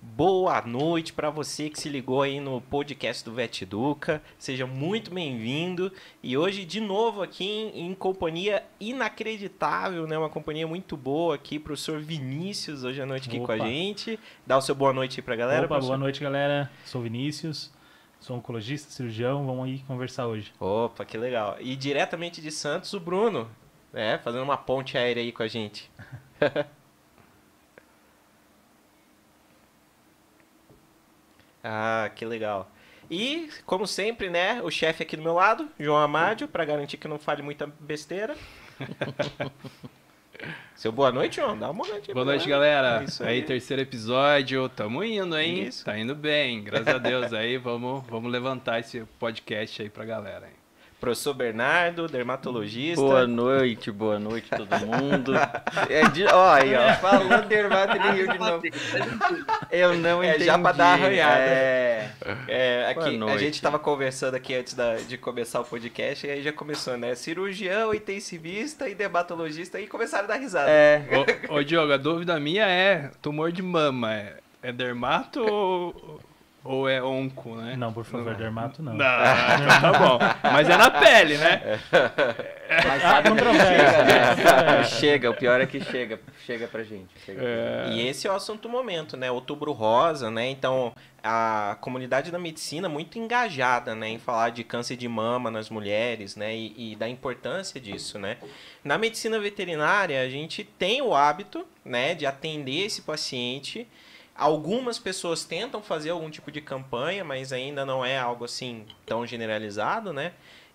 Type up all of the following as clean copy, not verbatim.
Boa noite para você que se ligou aí no podcast do VetEduca. Seja muito bem-vindo. E hoje, de novo, aqui em companhia inacreditável, né? Uma companhia muito boa aqui, professor Vinícius, hoje à noite aqui com a gente. Dá o seu boa noite aí pra galera, professor. Boa noite, galera. Sou Vinícius, sou oncologista, cirurgião. Vamos aí conversar hoje. Opa, que legal. E diretamente de Santos, o Bruno, fazendo uma ponte aérea aí com a gente. Ah, que legal. E, como sempre, né, o chefe aqui do meu lado, João Amádio, para garantir que não fale muita besteira. Seu boa noite, João. Dá uma boa noite. Boa noite, galera. É isso aí, terceiro episódio. Tamo indo, hein? Isso. Tá indo bem, graças a Deus. Aí, vamos levantar esse podcast aí pra galera, hein? Professor Bernardo, dermatologista. Boa noite todo mundo. Olha, falou dermatologista de novo. Eu não entendi. Já pra dar arranhada. Aqui, Boa noite. a gente tava conversando aqui antes de começar o podcast, e aí já começou, né? Cirurgião, intensivista e dermatologista, e começaram a dar risada. Ô, Diogo, a dúvida minha é, tumor de mama, é dermato ou é onco, né? Não, por favor, dermato não. Não, tá bom. Mas é na pele, né? Mas sabe que chega, o pior é que chega pra gente. E esse é o assunto do momento, né? Outubro Rosa, né? Então, a comunidade da medicina muito engajada, né? Em falar de câncer de mama nas mulheres, né? E da importância disso, né? Na medicina veterinária, a gente tem o hábito, né? De atender esse paciente. Algumas pessoas tentam fazer algum tipo de campanha, mas ainda não é algo assim tão generalizado, né?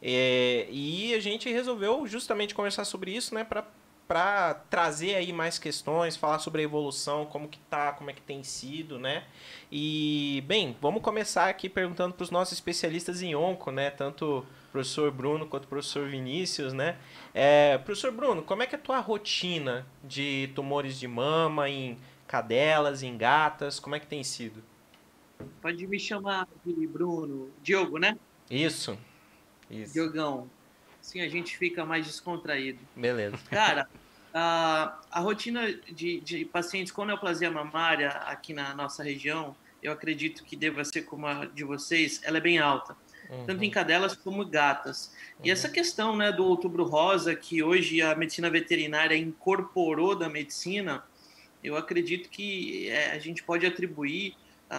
E a gente resolveu justamente conversar sobre isso, né? Para trazer aí mais questões, falar sobre a evolução, como que tá, como é que tem sido, né? E, bem, vamos começar aqui perguntando para os nossos especialistas em onco, né? Tanto o professor Bruno quanto o professor Vinícius, né? Professor Bruno, como é que é a tua rotina de tumores de mama em cadelas, em gatas, como é que tem sido? Pode me chamar de Bruno. Diogo, né? Isso. Diogão. Assim a gente fica mais descontraído. Beleza. Cara, a rotina de pacientes com neoplasia mamária aqui na nossa região, eu acredito que deva ser como a de vocês, ela é bem alta. Tanto em cadelas como gatas. E essa questão, né, do Outubro Rosa, que hoje a medicina veterinária incorporou da medicina, eu acredito que a gente pode atribuir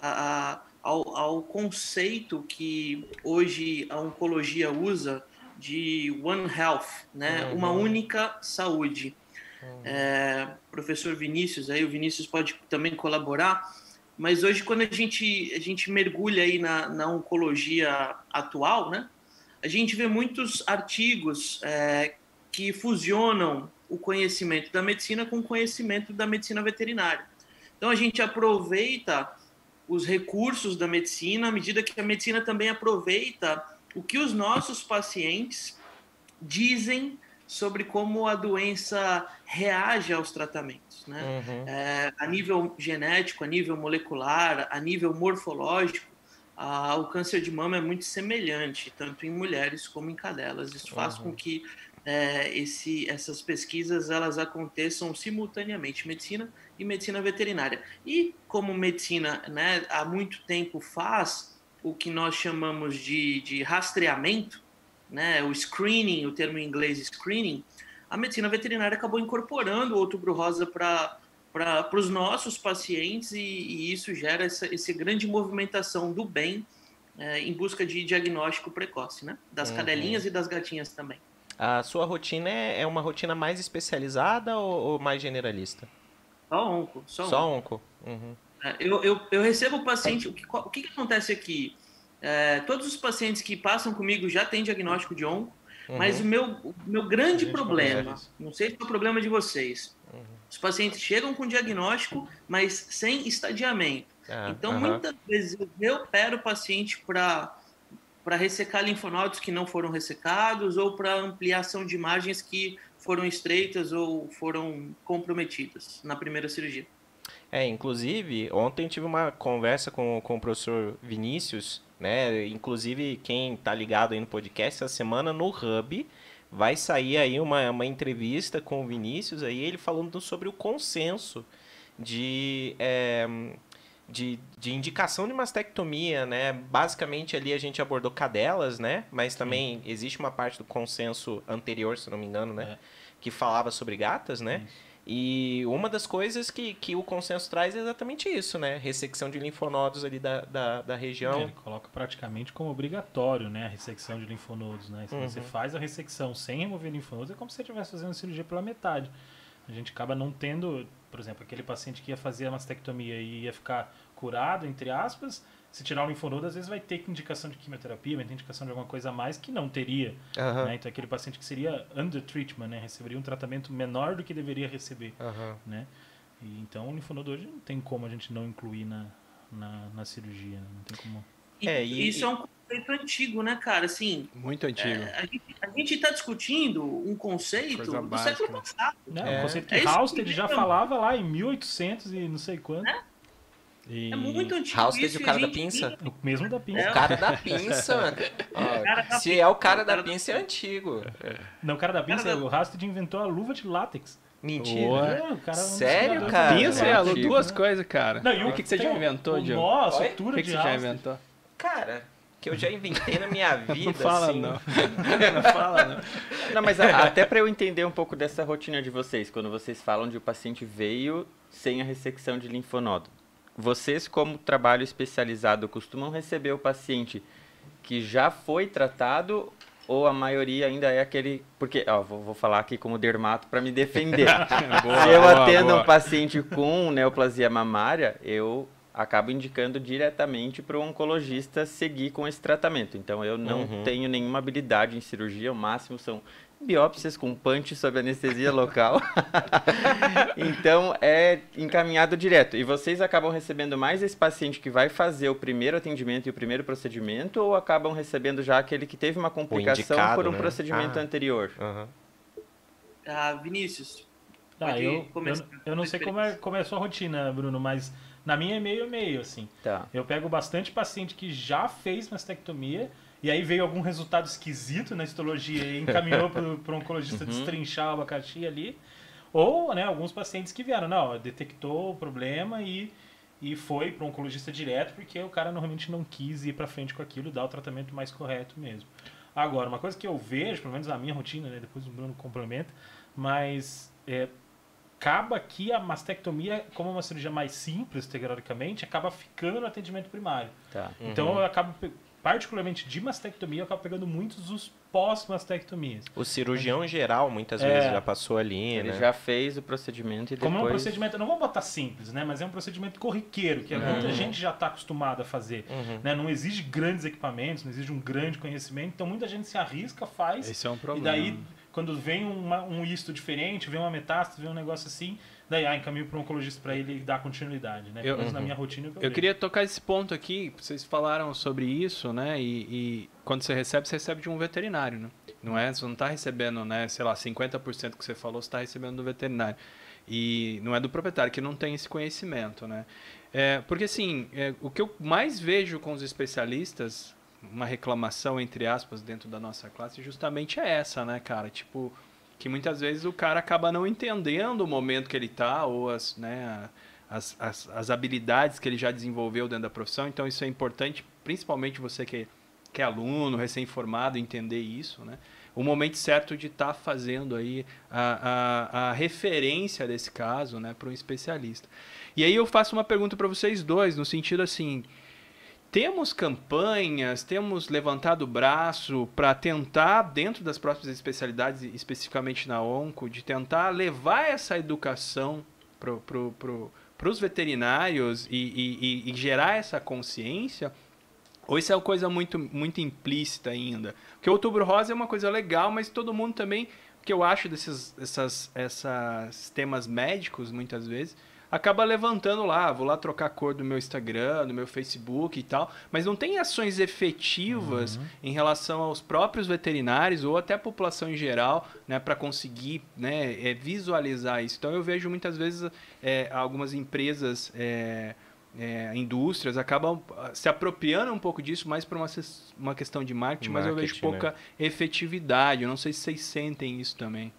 ao conceito que hoje a oncologia usa de One Health, né? Uma única saúde. Professor Vinícius, aí o Vinícius pode também colaborar, mas hoje quando a gente mergulha aí na oncologia atual, né? A gente vê muitos artigos que fusionam o conhecimento da medicina com o conhecimento da medicina veterinária. Então, a gente aproveita os recursos da medicina à medida que a medicina também aproveita o que os nossos pacientes dizem sobre como a doença reage aos tratamentos, né? A nível genético, a nível molecular, a nível morfológico, o câncer de mama é muito semelhante, tanto em mulheres como em cadelas. Isso faz com que essas pesquisas elas aconteçam simultaneamente, medicina e medicina veterinária. E como medicina, né, há muito tempo faz o que nós chamamos de rastreamento, né, o screening, o termo em inglês screening, a medicina veterinária acabou incorporando o Outubro Rosa para os nossos pacientes e isso gera essa grande movimentação do bem em busca de diagnóstico precoce, né, das cadelinhas e das gatinhas também. A sua rotina é uma rotina mais especializada ou mais generalista? Só onco. Só onco. Eu recebo o paciente... O que acontece aqui? Todos os pacientes que passam comigo já têm diagnóstico de onco, mas o meu grande problema, não sei se é o problema de vocês, os pacientes chegam com diagnóstico, mas sem estadiamento. Então, muitas vezes eu opero o paciente para ressecar linfonodos que não foram ressecados ou para ampliação de margens que foram estreitas ou foram comprometidas na primeira cirurgia. Inclusive, ontem eu tive uma conversa com o professor Vinícius, né? Inclusive, quem tá ligado aí no podcast, essa semana no Hub vai sair aí uma entrevista com o Vinícius, aí ele falando sobre o consenso de de indicação de mastectomia, né? Basicamente ali a gente abordou cadelas, né? Mas também existe uma parte do consenso anterior, se não me engano, né? Que falava sobre gatas, né? E uma das coisas que o consenso traz é exatamente isso, né? Ressecção de linfonodos ali da região. Ele coloca praticamente como obrigatório, né, a ressecção de linfonodos, né? Se você faz a ressecção sem remover linfonodos, é como se você estivesse fazendo a cirurgia pela metade. A gente acaba não tendo, por exemplo, aquele paciente que ia fazer a mastectomia e ia ficar curado, entre aspas, se tirar o linfonodo, às vezes vai ter indicação de quimioterapia, vai ter indicação de alguma coisa a mais que não teria. Né? Então, aquele paciente que seria under treatment, né? Receberia um tratamento menor do que deveria receber. Né? E, então, o linfonodo hoje não tem como a gente não incluir na cirurgia. Né? Não tem como... Isso é um conceito antigo, né, cara? Assim, muito antigo. A gente está discutindo um conceito Coisa do básica, século passado. Um conceito que Halsted já falava lá em 1800 e não sei quanto. É muito antigo. Halsted, o cara da pinça? O mesmo da pinça. O cara da pinça, mano. Se é o cara da pinça, é antigo. Não, o cara da pinça, o Halsted inventou a luva de látex. Mentira. O cara é um Sério, cara? Pinça e a luva, duas coisas, cara. Não, e o que você já inventou, Diogo? Nossa, Oi? sutura O que de você já Halsted. inventou? Cara, que eu já inventei na minha vida, Não fala, assim. não. Não fala, não. Não, mas até para eu entender um pouco dessa rotina de vocês, quando vocês falam de o paciente veio sem a ressecção de linfonodo. Vocês, como trabalho especializado, costumam receber o paciente que já foi tratado ou a maioria ainda é aquele... Porque, vou falar aqui como dermato para me defender. Se eu atendo um paciente com neoplasia mamária, eu acabo indicando diretamente para o oncologista seguir com esse tratamento. Então, eu não tenho nenhuma habilidade em cirurgia, o máximo são biópsias com punch sob anestesia local. Então, é encaminhado direto. E vocês acabam recebendo mais esse paciente que vai fazer o primeiro atendimento e o primeiro procedimento, ou acabam recebendo já aquele que teve uma complicação indicado, por um né? procedimento anterior? Vinícius, eu não sei como é a sua rotina, Bruno, mas na minha é meio a meio, assim. Tá. Eu pego bastante paciente que já fez mastectomia e aí veio algum resultado esquisito na histologia e encaminhou para o oncologista destrinchar o abacaxi ali. Ou, né, alguns pacientes que vieram, detectou o problema e foi para o oncologista direto porque o cara normalmente não quis ir para frente com aquilo e dar o tratamento mais correto mesmo. Agora, uma coisa que eu vejo, pelo menos na minha rotina, né, depois o Bruno complementa, mas acaba que a mastectomia, como é uma cirurgia mais simples, teoricamente, acaba ficando no atendimento primário. Tá. Então, eu acabo, particularmente de mastectomia, eu acabo pegando muitos dos pós-mastectomias. O cirurgião geral, muitas vezes, já passou ali, Ele né? já fez o procedimento e depois... Como é um procedimento, não vamos botar simples, né? Mas é um procedimento corriqueiro, que muita gente já está acostumada a fazer. Né? Não exige grandes equipamentos, não exige um grande conhecimento, então muita gente se arrisca, faz. Esse é um problema. E daí, quando vem um isto diferente, vem uma metástase, vem um negócio assim, daí encaminho para um oncologista para ele dar continuidade, né? Pelo menos na minha rotina eu queria tocar esse ponto aqui, vocês falaram sobre isso, né? E quando você recebe de um veterinário, né? Não é, você não está recebendo, né, sei lá, 50% que você falou, você está recebendo do veterinário. E não é do proprietário, que não tem esse conhecimento, né? Porque, assim, o que eu mais vejo com os especialistas, uma reclamação, entre aspas, dentro da nossa classe, justamente é essa, né, cara? Tipo, que muitas vezes o cara acaba não entendendo o momento que ele está, ou as habilidades que ele já desenvolveu dentro da profissão. Então, isso é importante, principalmente você que é aluno, recém-formado, entender isso, né? O momento certo de estar fazendo aí a referência desse caso, né, para um especialista. E aí eu faço uma pergunta para vocês dois, no sentido assim, temos campanhas, temos levantado o braço para tentar, dentro das próprias especialidades, especificamente na onco, de tentar levar essa educação para os veterinários e gerar essa consciência? Ou isso é uma coisa muito, muito implícita ainda? Porque o Outubro Rosa é uma coisa legal, mas todo mundo também, o que eu acho desses temas médicos, muitas vezes, acaba levantando lá, vou lá trocar a cor do meu Instagram, do meu Facebook e tal, mas não tem ações efetivas em relação aos próprios veterinários ou até a população em geral, né, para conseguir, né, visualizar isso. Então eu vejo muitas vezes algumas empresas... indústrias acabam se apropriando um pouco disso, mais para uma questão de marketing, mas eu vejo pouca efetividade. Eu não sei se vocês sentem isso também.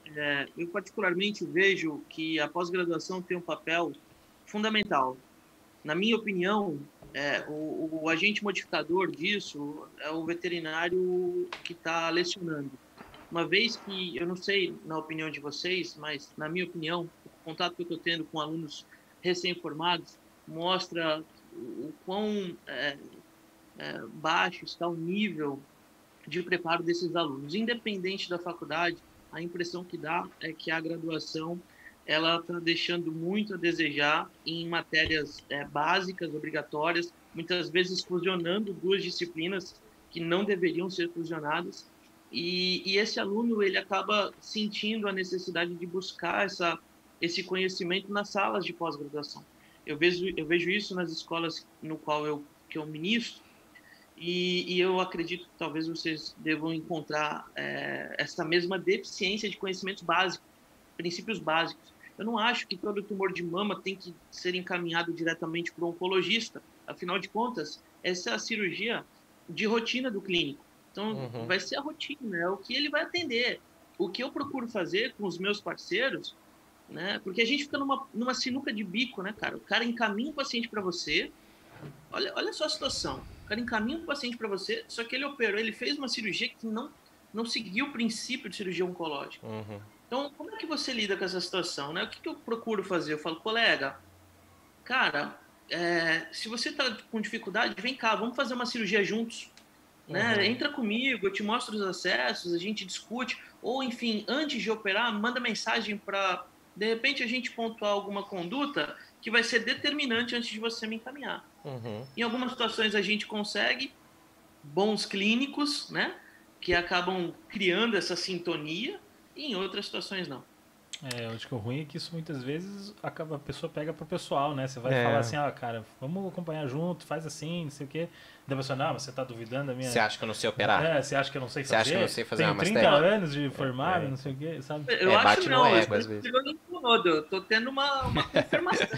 Eu particularmente vejo que a pós-graduação tem um papel fundamental. na minha opinião, o agente modificador disso é o veterinário que está lecionando. Uma vez que, eu não sei na opinião de vocês, mas na minha opinião, o contato que eu estou tendo com alunos recém-formados mostra o quão baixo está o nível de preparo desses alunos. Independente da faculdade, a impressão que dá é que a graduação ela está deixando muito a desejar em matérias básicas, obrigatórias, muitas vezes fusionando duas disciplinas que não deveriam ser fusionadas. E esse aluno ele acaba sentindo a necessidade de buscar esse conhecimento nas salas de pós-graduação. Eu vejo isso nas escolas no qual que eu ministro, e eu acredito que talvez vocês devam encontrar essa mesma deficiência de conhecimentos básicos, princípios básicos. Eu não acho que todo tumor de mama tem que ser encaminhado diretamente para o oncologista. Afinal de contas, essa é a cirurgia de rotina do clínico. Então, vai ser a rotina, é o que ele vai atender. O que eu procuro fazer com os meus parceiros, né? Porque a gente fica numa sinuca de bico, né, cara? O cara encaminha o paciente para você. Olha só a situação. O cara encaminha o paciente para você, só que ele operou, ele fez uma cirurgia que não seguiu o princípio de cirurgia oncológica. Então, como é que você lida com essa situação, né? O que eu procuro fazer? Eu falo, colega, cara, se você está com dificuldade, vem cá, vamos fazer uma cirurgia juntos. Né? Entra comigo, eu te mostro os acessos, a gente discute. Ou, enfim, antes de operar, manda mensagem para, de repente, a gente pontuar alguma conduta que vai ser determinante antes de você me encaminhar. Em algumas situações a gente consegue bons clínicos, né? Que acabam criando essa sintonia, e em outras situações não. Eu acho que o ruim é que isso muitas vezes a pessoa pega pro pessoal, né? Você vai falar assim, cara, vamos acompanhar junto, faz assim, não sei o quê. Daí você, não, você tá duvidando da minha... Você acha que eu não sei operar? Você acha que eu não sei fazer? Você acha que eu não sei fazer Tenho uma 30 mastéria? anos de formado, não sei o quê, sabe? Eu acho bate que no não, ego, às vezes. Eu tô tendo uma confirmação.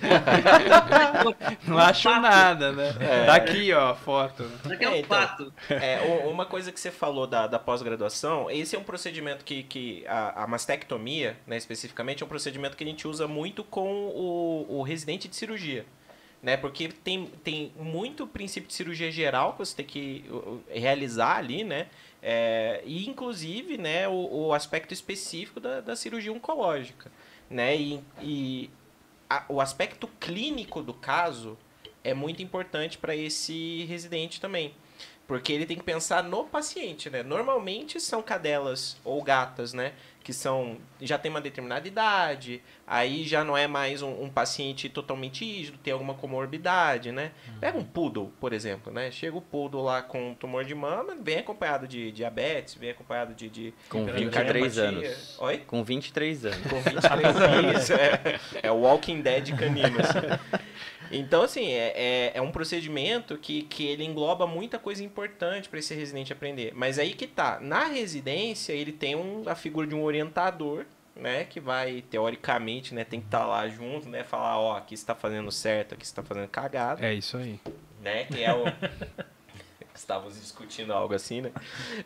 Não acho nada, né? Tá aqui, ó, a foto. Daqui é um fato. Uma coisa que você falou da pós-graduação, esse é um procedimento que a mastectomia, né, especificamente, é um procedimento que a gente usa muito com o residente de cirurgia. Né, porque tem muito princípio de cirurgia geral que você tem que realizar ali, né? E inclusive, né, o aspecto específico da cirurgia oncológica. Né? O aspecto clínico do caso é muito importante para esse residente também. Porque ele tem que pensar no paciente, né? Normalmente são cadelas ou gatas, né? Que já tem uma determinada idade, aí já não é mais um paciente totalmente rígido, tem alguma comorbidade, né? Pega um poodle, por exemplo, né? Chega o poodle lá com tumor de mama, vem acompanhado de diabetes, vem acompanhado de com 23 anos. Oi? Com 23 anos. Com 23 anos. É o Walking Dead canino. Assim. Então, assim, é um procedimento que ele engloba muita coisa importante para esse residente aprender. Mas aí que tá. Na residência, ele tem a figura de um orientador, né? Que vai, teoricamente, né? Tem que estar lá junto, né? Falar, aqui você tá fazendo certo, aqui você tá fazendo cagada. É isso aí. Né? Que é o... Estávamos discutindo algo assim, né?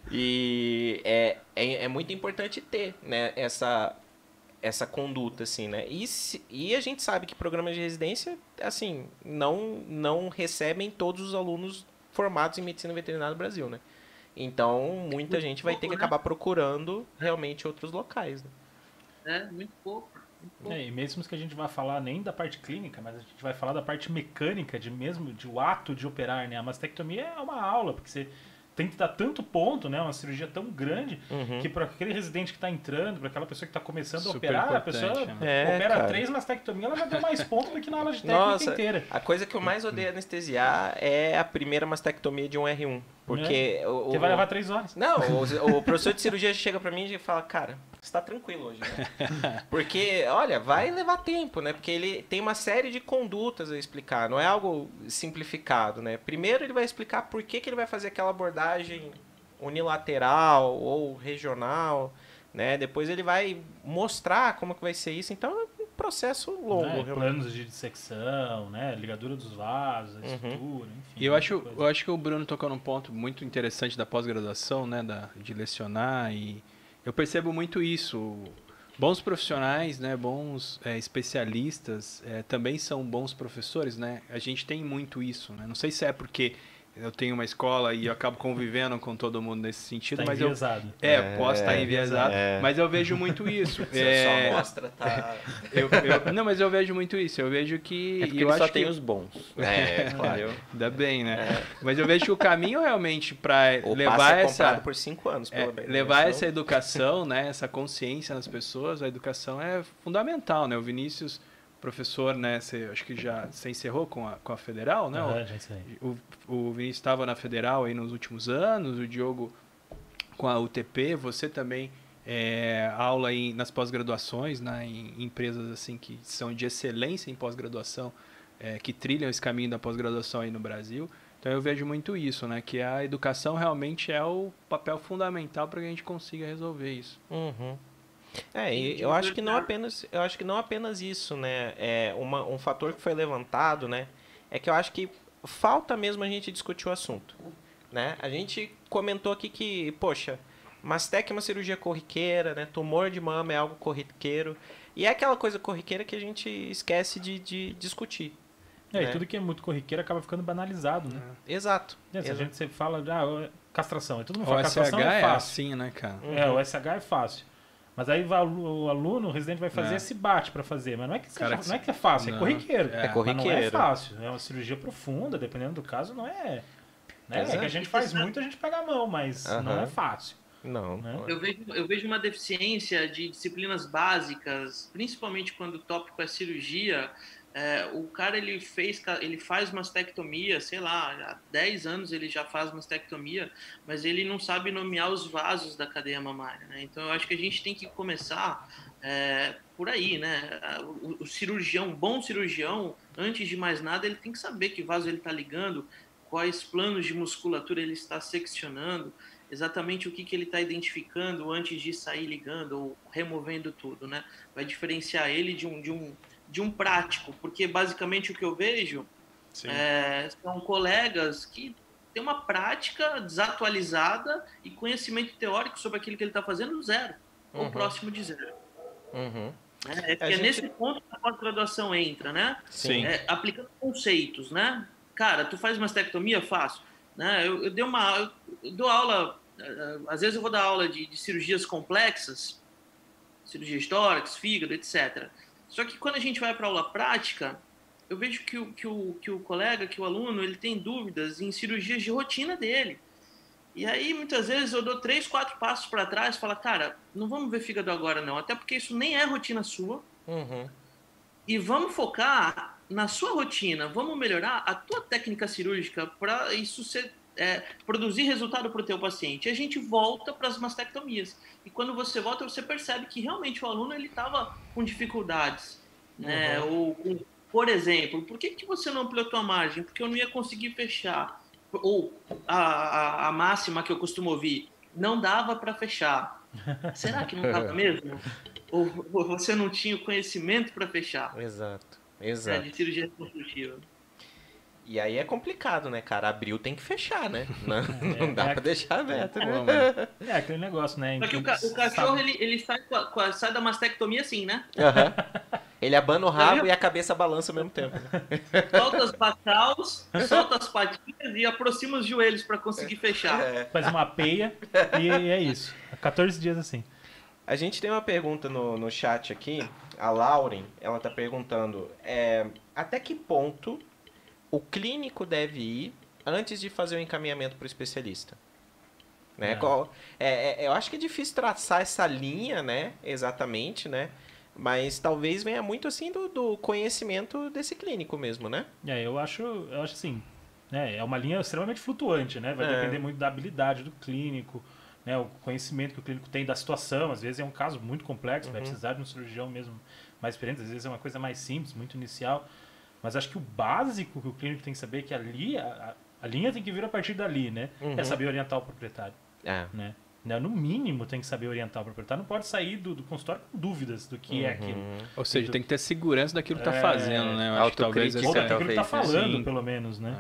E é muito importante ter, né? Essa conduta, assim, né? E a gente sabe que programas de residência, assim, não recebem todos os alunos formados em medicina veterinária no Brasil, né? Então, muita gente vai ter que acabar procurando realmente outros locais, né? Muito pouco. E mesmo que a gente vá falar nem da parte clínica, mas a gente vai falar da parte mecânica, de o ato de operar, né? A mastectomia é uma aula, porque você tem que dar tanto ponto, né? Uma cirurgia tão grande, que para aquele residente que está entrando, para aquela pessoa que está começando a operar, a pessoa opera 3 mastectomias, ela já deu mais ponto do que na aula de técnica inteira. A coisa que eu mais odeio anestesiar é a primeira mastectomia de um R1. Porque que vai levar 3 horas. Não, o professor de cirurgia chega pra mim e fala, cara, você tá tranquilo hoje, né? Porque, olha, vai levar tempo, né? Porque ele tem uma série de condutas a explicar, não é algo simplificado, né? Primeiro ele vai explicar por que ele vai fazer aquela abordagem unilateral ou regional, né? Depois ele vai mostrar como que vai ser isso, então é um processo longo. Planos de dissecção, né? Ligadura dos vasos, a estrutura, enfim. E eu acho que o Bruno tocou num ponto muito interessante da pós-graduação, né? De lecionar, e eu percebo muito isso. bons profissionais, né, bons especialistas, também são bons professores, né? A gente tem muito isso, né? Não sei se é porque eu tenho uma escola e eu acabo convivendo com todo mundo nesse sentido, Tá mas enviesado. posso estar enviesado, mas eu vejo muito isso. Sua amostra tá... Não, mas eu vejo muito isso. Eu vejo que... É porque eu ele só acho tem que... os bons. Claro. Ainda bem, né? Mas eu vejo que o caminho realmente para O levar passe é essa... comprado por 5 anos, pelo menos. levar né? essa educação, né, essa consciência nas pessoas, a educação é fundamental, né? O Vinícius, professor, né, acho que você encerrou com a Federal, né? Já sei. O Vinícius estava na Federal aí nos últimos anos, o Diogo com a UTP, você também aula nas pós-graduações, né, em empresas assim que são de excelência em pós-graduação, que trilham esse caminho da pós-graduação aí no Brasil. Então eu vejo muito isso, né, que a educação realmente é o papel fundamental para que a gente consiga resolver isso. Uhum. E eu acho que não apenas isso, né? Um fator que foi levantado, né? É que eu acho que falta mesmo a gente discutir o assunto, né? A gente comentou aqui que, poxa, mastec é uma cirurgia corriqueira, né? Tumor de mama é algo corriqueiro. E é aquela coisa corriqueira que a gente esquece de discutir. E tudo que é muito corriqueiro acaba ficando banalizado, né? Exato. Se a gente sempre fala, castração. Todo mundo O fala, SH castração é é fácil. assim, né, cara? O SH é fácil. Mas aí o aluno, o residente vai fazer esse bate para fazer. Mas não é que é fácil, é corriqueiro. É corriqueiro. Mas não é fácil. É uma cirurgia profunda, dependendo do caso, não é... Né? É que a gente faz muito, a gente pega a mão, mas não é fácil. Não. Né? Eu vejo uma deficiência de disciplinas básicas, principalmente quando o tópico é cirurgia. O cara ele faz mastectomia, sei lá, há 10 anos ele já faz mastectomia, mas ele não sabe nomear os vasos da cadeia mamária, né? Então eu acho que a gente tem que começar por aí, né? O cirurgião, um bom cirurgião, antes de mais nada, ele tem que saber que vaso ele está ligando, quais planos de musculatura ele está seccionando, exatamente o que ele está identificando antes de sair ligando ou removendo tudo, né? Vai diferenciar ele de um prático, porque basicamente o que eu vejo são colegas que têm uma prática desatualizada e conhecimento teórico sobre aquilo que ele está fazendo zero, ou próximo de zero. Nesse ponto que a pós-graduação entra, né? Sim. Aplicando conceitos, né? Cara, tu faz mastectomia? Faço. Né? Eu dou aula, às vezes eu vou dar aula de cirurgias complexas, cirurgia de tórax, fígado, etc. Só que quando a gente vai para aula prática, eu vejo que o colega, que o aluno, ele tem dúvidas em cirurgias de rotina dele. E aí, muitas vezes, eu dou 3, 4 passos para trás e falo, cara, não vamos ver fígado agora, não. Até porque isso nem é rotina sua. E vamos focar na sua rotina. Vamos melhorar a tua técnica cirúrgica para isso produzir resultado para o teu paciente. E a gente volta para as mastectomias. E quando você volta, você percebe que realmente o aluno estava com dificuldades. Né? Ou, por exemplo, por que você não ampliou a tua margem? Porque eu não ia conseguir fechar. Ou a máxima que eu costumo ouvir, não dava para fechar. Será que não dava mesmo? Ou você não tinha o conhecimento para fechar? Exato. De cirurgia reconstrutiva. E aí é complicado, né, cara? Abriu tem que fechar, né? Não dá pra deixar aberto, né? Aquele negócio, né? Só que o cachorro, ele sai da mastectomia assim, né? Ele abana o rabo e a cabeça balança ao mesmo tempo. Solta os bacaus, solta as patinhas e aproxima os joelhos para conseguir fechar. Faz uma peia e é isso. 14 dias assim. A gente tem uma pergunta no chat aqui. A Lauren, ela tá perguntando até que ponto o clínico deve ir antes de fazer o encaminhamento para o especialista? Né? Eu acho que é difícil traçar essa linha, né? Exatamente, né? Mas talvez venha muito assim do conhecimento desse clínico mesmo, né? Eu acho assim, né? É uma linha extremamente flutuante, né? Vai depender muito da habilidade do clínico, né? O conhecimento que o clínico tem da situação. Às vezes é um caso muito complexo, vai precisar de um cirurgião mesmo mais experiente. Às vezes é uma coisa mais simples, muito inicial. Mas acho que o básico que o clínico tem que saber é que ali, a linha tem que vir a partir dali, né? É saber orientar o proprietário. Né? No mínimo tem que saber orientar o proprietário. Não pode sair do consultório com dúvidas do que é aquilo. Ou seja, tem que ter segurança daquilo que está fazendo, né? Eu acho que talvez ou daquilo que está falando, pelo menos, né?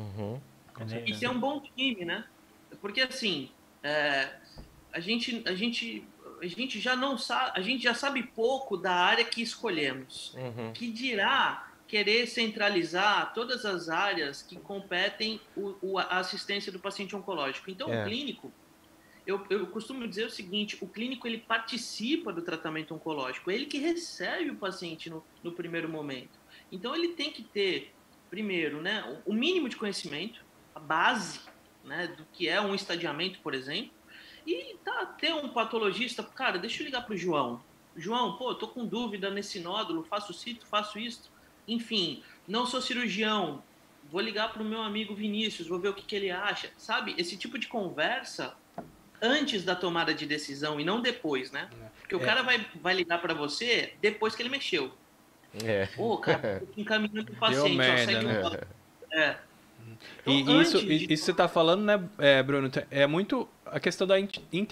E ter um bom time, né? Porque assim, a gente a gente já não sabe, a gente já sabe pouco da área que escolhemos. Que dirá querer centralizar todas as áreas que competem a assistência do paciente oncológico. Então, o clínico, eu costumo dizer o seguinte, o clínico ele participa do tratamento oncológico, ele que recebe o paciente no primeiro momento. Então, ele tem que ter, primeiro, né, o mínimo de conhecimento, a base, né, do que é um estadiamento, por exemplo, e ter um patologista, cara, deixa eu ligar para o João. João, pô, tô com dúvida nesse nódulo, faço isso. Enfim, não sou cirurgião, vou ligar para o meu amigo Vinícius, vou ver o que ele acha. Sabe, esse tipo de conversa antes da tomada de decisão e não depois, né? Porque o cara vai ligar para você depois que ele mexeu. Pô, cara, tô encaminhando o paciente, merda, né? Então, e isso que você tá falando, né, Bruno, é muito a questão da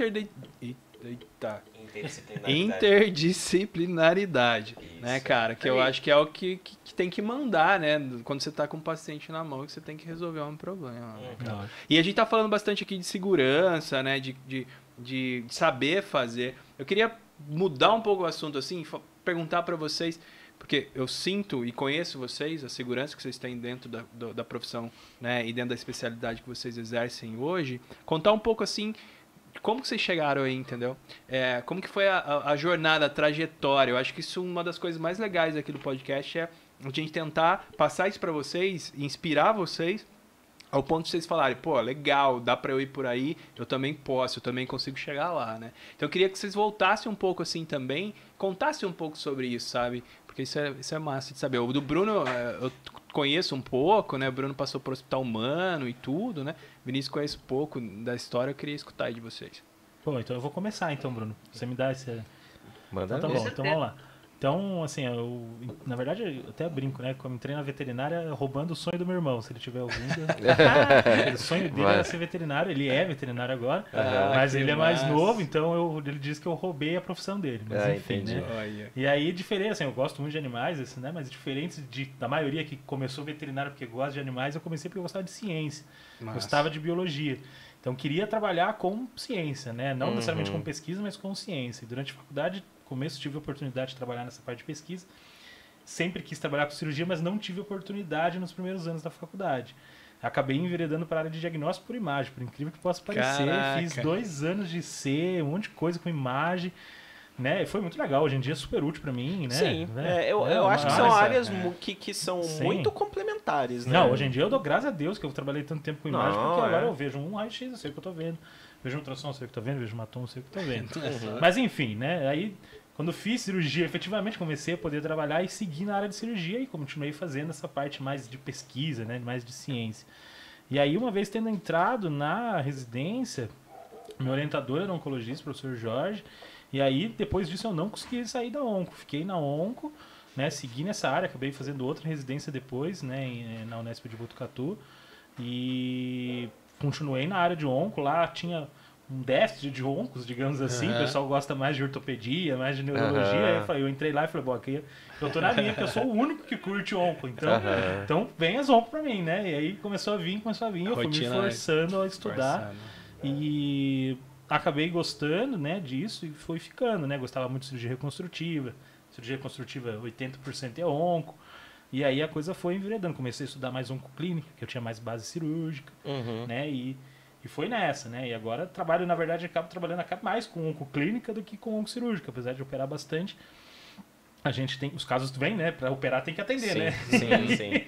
interdisciplinaridade, né, cara? Que eu acho que é o que tem que mandar, né? Quando você tá com o paciente na mão, que você tem que resolver um problema. Né, cara? E a gente tá falando bastante aqui de segurança, né? De saber fazer. Eu queria mudar um pouco o assunto, assim, perguntar para vocês, porque eu sinto e conheço vocês, a segurança que vocês têm dentro da profissão, né? E dentro da especialidade que vocês exercem hoje. Contar um pouco, assim, como que vocês chegaram aí, entendeu? Como que foi a jornada, a trajetória? Eu acho que isso, uma das coisas mais legais aqui do podcast é a gente tentar passar isso para vocês, inspirar vocês, ao ponto de vocês falarem, pô, legal, dá para eu ir por aí, eu também posso, eu também consigo chegar lá, né? Então eu queria que vocês voltassem um pouco assim também, contassem um pouco sobre isso, sabe? Porque isso é massa de saber. O do Bruno, eu conheço um pouco, né? O Bruno passou por Hospital Humano e tudo, né? O Vinícius conhece um pouco da história, eu queria escutar aí de vocês. Pô, então eu vou começar então, Bruno. Você me dá esse... Manda então, tá bom, então vamos lá. Então, assim, na verdade, eu até brinco, né? Como entrei na veterinária roubando o sonho do meu irmão, se ele estiver ouvindo. O sonho dele era ser veterinário, ele é veterinário agora, mas ele é mais novo, então ele diz que eu roubei a profissão dele. Mas enfim, entendi. Né? E aí, diferente, assim, eu gosto muito de animais, assim, né? Mas diferente da maioria que começou veterinário porque gosta de animais, eu comecei porque eu gostava de ciência, gostava de biologia. Então, queria trabalhar com ciência, né? Não necessariamente com pesquisa, mas com ciência. E durante a faculdade, começo, tive a oportunidade de trabalhar nessa parte de pesquisa. Sempre quis trabalhar com cirurgia, mas não tive oportunidade nos primeiros anos da faculdade. Acabei enveredando para a área de diagnóstico por imagem, por incrível que possa parecer. Caraca. Fiz 2 anos de C, um monte de coisa com imagem. Né? Foi muito legal, hoje em dia é super útil para mim, né? Sim, eu acho que são áreas que são muito complementares, né? Não, hoje em dia eu dou graças a Deus que eu trabalhei tanto tempo com imagem, porque agora eu vejo um raio-x, eu sei o que eu tô vendo. Vejo um ultrassom, eu sei o que eu tô vendo. Vejo um matom, eu sei o que eu tô vendo. Mas enfim, né? Aí, quando fiz cirurgia, efetivamente comecei a poder trabalhar e seguir na área de cirurgia e continuei fazendo essa parte mais de pesquisa, né? Mais de ciência. E aí, uma vez tendo entrado na residência, meu orientador era um oncologista, o professor Jorge. E aí, depois disso, eu não consegui sair da onco. Fiquei na onco, né? Segui nessa área, acabei fazendo outra residência depois, né? Na Unesp de Botucatu. E continuei na área de onco. Lá tinha um déficit de oncos, digamos assim. O pessoal gosta mais de ortopedia, mais de neurologia. Aí eu entrei lá e falei, bom, aqui eu tô na minha, porque eu sou o único que curte onco. Então vem as onco pra mim, né? E aí começou a vir. Eu fui me forçando a estudar. E acabei gostando, né, disso e fui ficando, né? Gostava muito de cirurgia reconstrutiva. Cirurgia reconstrutiva, 80% é onco. E aí a coisa foi enveredando. Comecei a estudar mais oncoclínica, que eu tinha mais base cirúrgica, né? E foi nessa, né? E agora trabalho, na verdade, acabo trabalhando mais com oncoclínica do que com oncocirúrgica, apesar de operar bastante. A gente tem... Os casos vêm, né? Para operar tem que atender, né? Sim.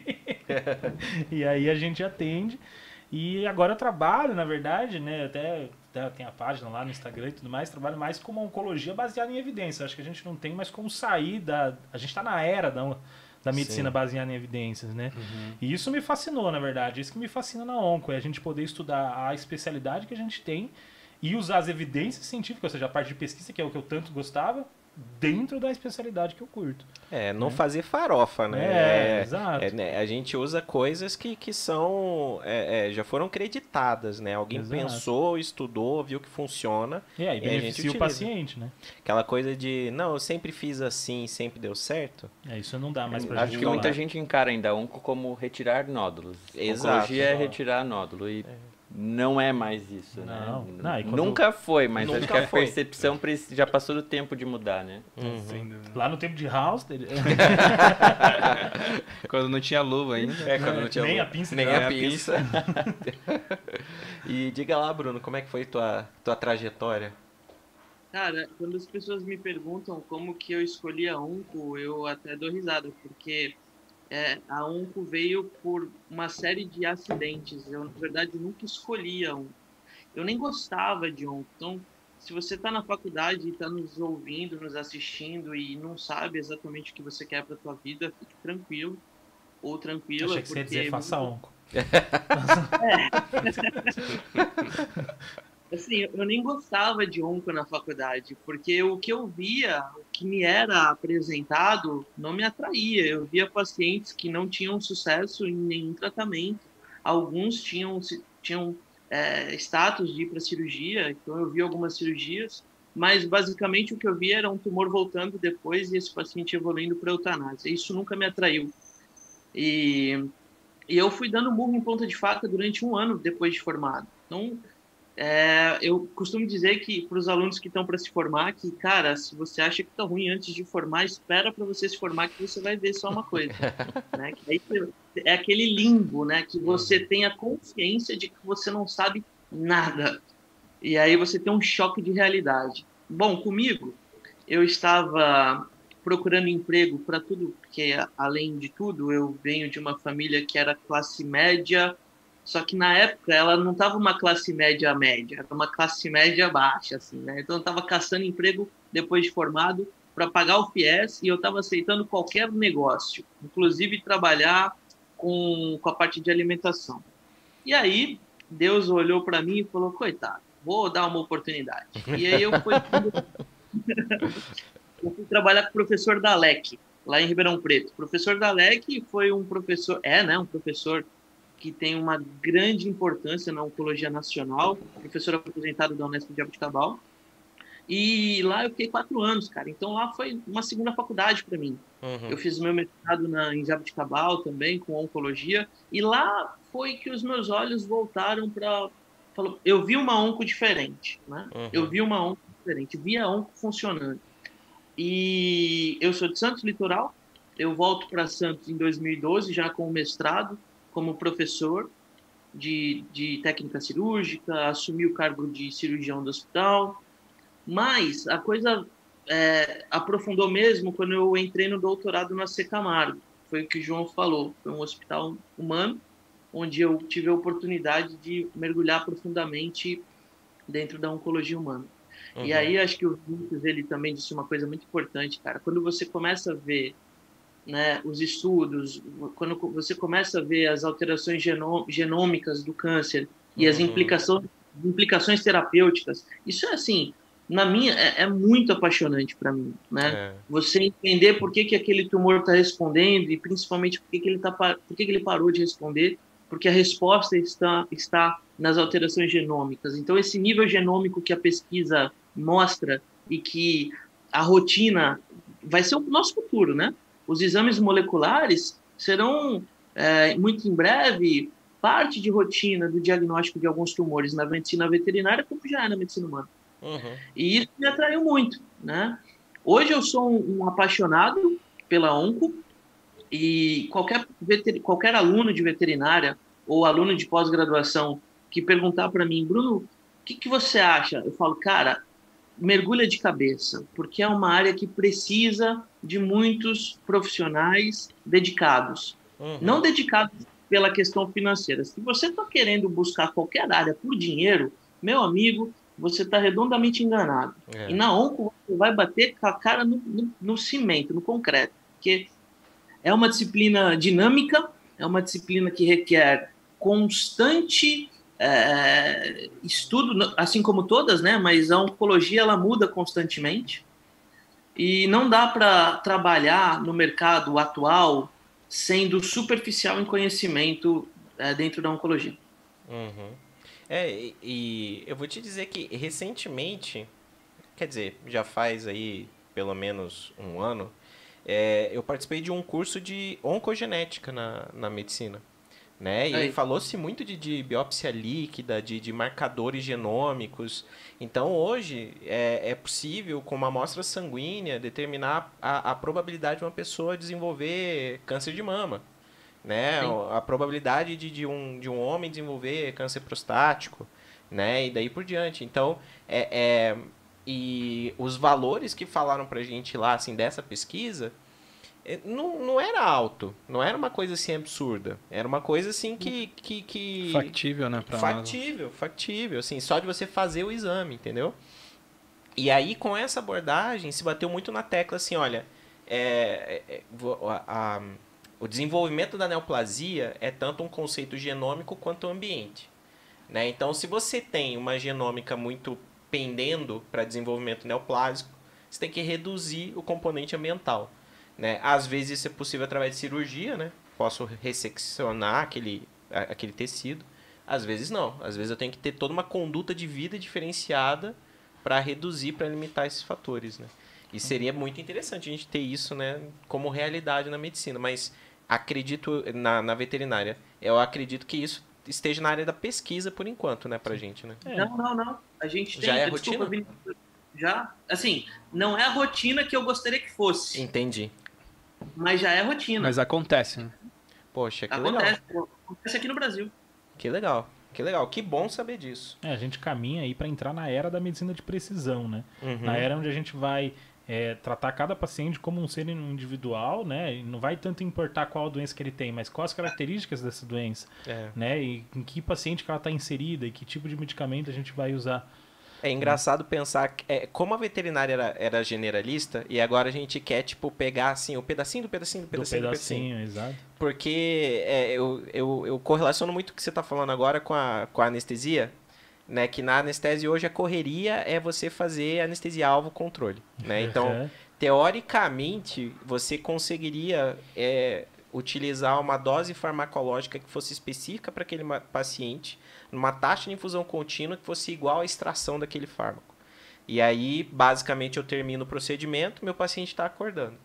E aí a gente atende. E agora eu trabalho, na verdade, né? Até tem a página lá no Instagram e tudo mais, trabalho mais com uma oncologia baseada em evidência. Acho que a gente não tem mais como sair da... A gente está na era da medicina baseada em evidências, né? E isso me fascinou, na verdade. Isso que me fascina na onco, é a gente poder estudar a especialidade que a gente tem e usar as evidências científicas, ou seja, a parte de pesquisa, que é o que eu tanto gostava, dentro da especialidade que eu curto. Não fazer farofa, né? Exato. A gente usa coisas que são... já foram creditadas, né? Alguém pensou, estudou, viu que funciona. E beneficia o paciente, né? Aquela coisa de, não, eu sempre fiz assim, sempre deu certo. Isso não dá mais pra gente. Acho que muita gente encara ainda onco como retirar nódulos. Exato. Oncologia é retirar nódulo. E não é mais isso, Não. né? Não, e quando- Nunca foi, mas Nunca acho que a foi. percepção já passou do tempo de mudar, né? Sem dúvida. Lá no tempo de House, Quando não tinha luva ainda. É, quando não tinha nem luz. a pinça. Nem de a gato. pinça. E diga lá, Bruno, como é que foi tua trajetória? Cara, quando as pessoas me perguntam como que eu escolhi a Onco, eu até dou risada, porque a Onco veio por uma série de acidentes. Eu, na verdade, nunca escolhi a Onco. Eu nem gostava de Onco. Então, se você está na faculdade e está nos ouvindo, nos assistindo e não sabe exatamente o que você quer para a tua vida, fique tranquilo ou tranquila. Achei que você ia dizer, faça onco. Assim, eu nem gostava de onco na faculdade, porque o que eu via, o que me era apresentado, não me atraía. Eu via pacientes que não tinham sucesso em nenhum tratamento. Alguns tinham status de ir para cirurgia, então eu via algumas cirurgias, mas basicamente o que eu via era um tumor voltando depois e esse paciente evoluindo para eutanásia. Isso nunca me atraiu. E eu fui dando murro em ponta de faca durante um ano depois de formado. Então, eu costumo dizer que para os alunos que estão para se formar, que, cara, se você acha que está ruim antes de formar, espera para você se formar que você vai ver só uma coisa. Né? Que aí é aquele limbo, né? Que você tem a consciência de que você não sabe nada. E aí você tem um choque de realidade. Bom, comigo, eu estava procurando emprego para tudo, porque, além de tudo, eu venho de uma família que era classe média, só que na época ela não estava uma classe média média, era uma classe média baixa, assim, né? Então eu estava caçando emprego depois de formado para pagar o FIES e eu estava aceitando qualquer negócio, inclusive trabalhar com a parte de alimentação. E aí Deus olhou para mim e falou, coitado, vou dar uma oportunidade. E aí eu fui trabalhar com o professor Dalek, lá em Ribeirão Preto. O professor Dalek foi um professor, um professor que tem uma grande importância na oncologia nacional, professor aposentado da Unesp de Jabuticabal. E lá eu fiquei 4 anos, cara. Então lá foi uma segunda faculdade para mim. Uhum. Eu fiz meu mestrado em Jabuticabal também, com oncologia. E lá foi que os meus olhos voltaram para... Eu vi uma onco diferente, né? Uhum. Eu vi uma onco diferente, vi a onco funcionando. E eu sou de Santos Litoral. Eu volto para Santos em 2012, já com o mestrado, como professor de técnica cirúrgica, assumi o cargo de cirurgião do hospital, mas a coisa aprofundou mesmo quando eu entrei no doutorado na C. Camargo. Foi o que o João falou, foi um hospital humano, onde eu tive a oportunidade de mergulhar profundamente dentro da oncologia humana. Uhum. E aí acho que o Vinícius, ele também disse uma coisa muito importante, cara. Quando você começa a ver, né, os estudos, quando você começa a ver as alterações genômicas do câncer e as implicações terapêuticas, isso é assim, é muito apaixonante para mim, né? Você entender por que aquele tumor está respondendo e principalmente por que ele parou de responder, porque a resposta está nas alterações genômicas. Então esse nível genômico que a pesquisa mostra e que a rotina vai ser o nosso futuro, né? Os exames moleculares serão, muito em breve, parte de rotina do diagnóstico de alguns tumores na medicina veterinária, como já é na medicina humana. Uhum. E isso me atraiu muito, né? Hoje eu sou um apaixonado pela onco e qualquer aluno de veterinária ou aluno de pós-graduação que perguntar para mim, Bruno, o que você acha? Eu falo, cara, mergulha de cabeça, porque é uma área que precisa de muitos profissionais dedicados. Uhum. Não dedicados pela questão financeira. Se você está querendo buscar qualquer área por dinheiro, meu amigo, você está redondamente enganado. E na onco você vai bater com a cara no cimento, no concreto, porque é uma disciplina dinâmica, é uma disciplina que requer constante estudo, assim como todas, né? Mas a oncologia ela muda constantemente e não dá para trabalhar no mercado atual sendo superficial em conhecimento dentro da oncologia. Uhum. E eu vou te dizer que recentemente, quer dizer, já faz aí pelo menos um ano, eu participei de um curso de oncogenética na medicina. né? E falou-se muito de biópsia líquida, de marcadores genômicos. Então, hoje, é possível, com uma amostra sanguínea, determinar a probabilidade de uma pessoa desenvolver câncer de mama, né? A probabilidade de um homem desenvolver câncer prostático, né? E daí por diante. Então, e os valores que falaram pra gente lá, assim, dessa pesquisa, não era alto, não era uma coisa assim absurda, era uma coisa assim que factível, né? Factível, assim, só de você fazer o exame, entendeu? E aí, com essa abordagem, se bateu muito na tecla assim, olha, o desenvolvimento da neoplasia é tanto um conceito genômico quanto ambiente, né? Então, se você tem uma genômica muito pendendo para desenvolvimento neoplásico, você tem que reduzir o componente ambiental, né? Às vezes isso é possível através de cirurgia, né? Posso resseccionar aquele tecido. Às vezes não. Às vezes eu tenho que ter toda uma conduta de vida diferenciada para reduzir, para limitar esses fatores, né? E seria muito interessante a gente ter isso, né, como realidade na medicina. Mas acredito na veterinária. Eu acredito que isso esteja na área da pesquisa por enquanto, né, pra gente, né? Não. A gente tem... Já é desculpa, rotina? Já, assim, não é a rotina que eu gostaria que fosse. Entendi. Mas já é rotina. Mas acontece, né? Poxa, que legal. Acontece aqui no Brasil. Que legal. Que bom saber disso. A gente caminha aí para entrar na era da medicina de precisão, né? Uhum. Na era onde a gente vai tratar cada paciente como um ser individual, né? E não vai tanto importar qual doença que ele tem, mas quais as características dessa doença, né? E em que paciente que ela está inserida e que tipo de medicamento a gente vai usar. É engraçado pensar que, como a veterinária era generalista, e agora a gente quer, tipo, pegar, assim, o pedacinho do pedacinho do pedacinho do pedacinho. Exato. Porque eu correlaciono muito o que você está falando agora com a anestesia, né? Que na anestesia hoje a correria é você fazer anestesia-alvo controle, né? Então, teoricamente, você conseguiria utilizar uma dose farmacológica que fosse específica para aquele paciente, numa taxa de infusão contínua que fosse igual à extração daquele fármaco. E aí, basicamente, eu termino o procedimento, meu paciente está acordando.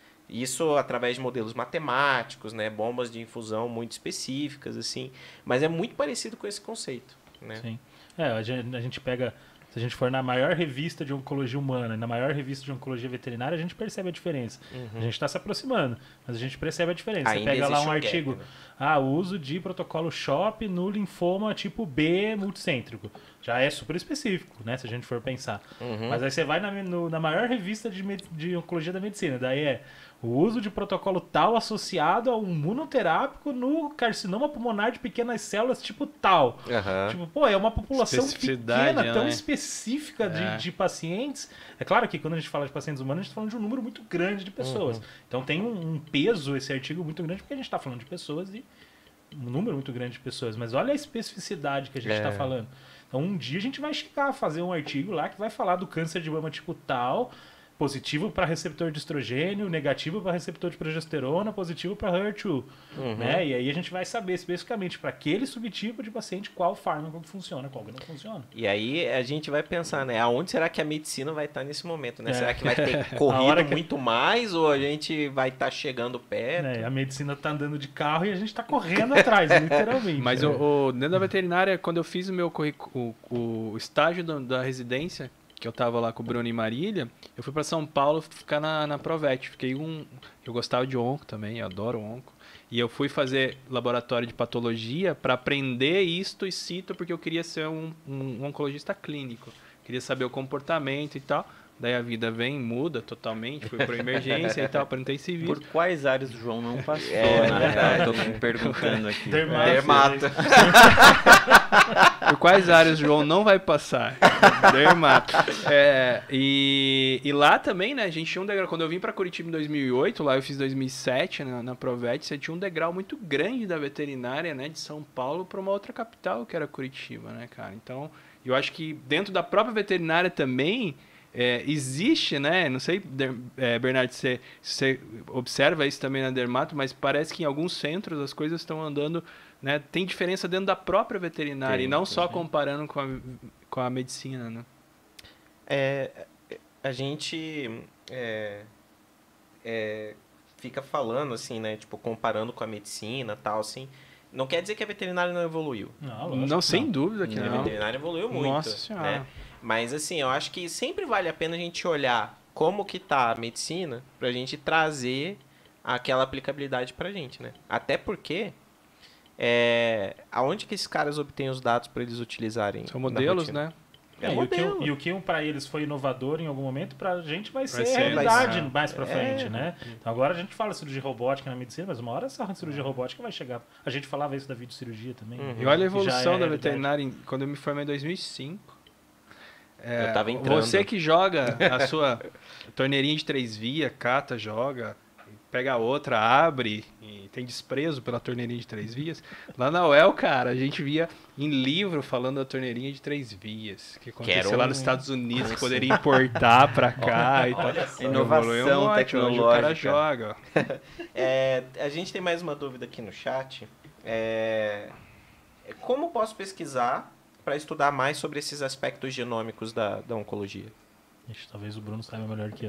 Isso através de modelos matemáticos, né? Bombas de infusão muito específicas, assim. Mas é muito parecido com esse conceito, né? Sim. A gente pega... Se a gente for na maior revista de oncologia humana e na maior revista de oncologia veterinária, a gente percebe a diferença. A gente está se aproximando, mas a gente percebe a diferença. Ainda você pega lá um gap, artigo, né? o uso de protocolo SHOP no linfoma tipo B multicêntrico. Já é super específico, né? Se a gente for pensar. Mas aí você vai na maior revista de oncologia da medicina, daí o uso de protocolo tal associado a um imunoterápico no carcinoma pulmonar de pequenas células tipo tal. Tipo, é uma população pequena, tão específica de pacientes. É claro que quando a gente fala de pacientes humanos, a gente está falando de um número muito grande de pessoas. Então tem um peso esse artigo muito grande, porque a gente está falando de pessoas e um número muito grande de pessoas. Mas olha a especificidade que a gente está falando. Então um dia a gente vai chegar a fazer um artigo lá que vai falar do câncer de mama tipo tal, positivo para receptor de estrogênio, negativo para receptor de progesterona, positivo para HER2, né? E aí a gente vai saber especificamente para aquele subtipo de paciente qual fármaco que funciona, qual que não funciona. E aí a gente vai pensar, né? Aonde será que a medicina vai estar nesse momento, né? Será que vai ter corrido muito mais ou a gente vai estar chegando perto? A medicina tá andando de carro e a gente tá correndo atrás, literalmente. Mas dentro da veterinária, quando eu fiz o meu o estágio da residência, que eu tava lá com o Bruno e Marília, eu fui para São Paulo ficar na Provet. Eu gostava de onco também, eu adoro onco. E eu fui fazer laboratório de patologia para aprender isto e cito, porque eu queria ser um oncologista clínico. Queria saber o comportamento e tal. Daí a vida muda totalmente, fui para emergência e tal, para intensivismo. Por quais áreas o João não passou, na verdade? Estou me perguntando aqui. Dermato. Por quais áreas o João não vai passar? Dermato. E lá também, né, a gente tinha um degrau. Quando eu vim para Curitiba em 2008, lá eu fiz 2007 na Provet, você tinha um degrau muito grande da veterinária, né, de São Paulo para uma outra capital, que era Curitiba, né, cara? Então, eu acho que dentro da própria veterinária também... existe, né? Não sei, Bernardo, se você observa isso também na Dermato, mas parece que em alguns centros as coisas estão andando, né? Tem diferença dentro da própria veterinária e não só comparando com a medicina, né? A gente fica falando assim, né? Tipo, comparando com a medicina, tal, assim. Não quer dizer que a veterinária não evoluiu. Não, lógico Não, que sem dúvida que A não. veterinária evoluiu muito. Nossa Senhora. Né? Mas assim, eu acho que sempre vale a pena a gente olhar como que tá a medicina pra gente trazer aquela aplicabilidade pra gente, né? Até porque aonde que esses caras obtêm os dados para eles utilizarem? São na modelos, rotina? né? É e modelo. o que para eles foi inovador em algum momento, pra gente vai ser ser, realidade vai ser. mais pra frente, né? Então agora a gente fala cirurgia robótica na medicina, mas uma hora essa cirurgia robótica vai chegar. A gente falava isso da videocirurgia também. E olha a que já evolução é da realidade. veterinária quando eu me formei em 2005. Eu tava entrando. Você que joga a sua torneirinha de 3 vias, cata, joga, pega a outra, abre e tem desprezo pela torneirinha de 3 vias. Lá na UEL, cara, a gente via em livro falando da torneirinha de 3 vias, que aconteceu lá nos Estados Unidos, que poderia importar pra cá e tal. Inovação Evoluiu muito, hoje tecnológica. o cara joga. A gente tem mais uma dúvida aqui no chat. Como posso pesquisar para estudar mais sobre esses aspectos genômicos da oncologia? Ixi, talvez o Bruno saiba melhor que eu.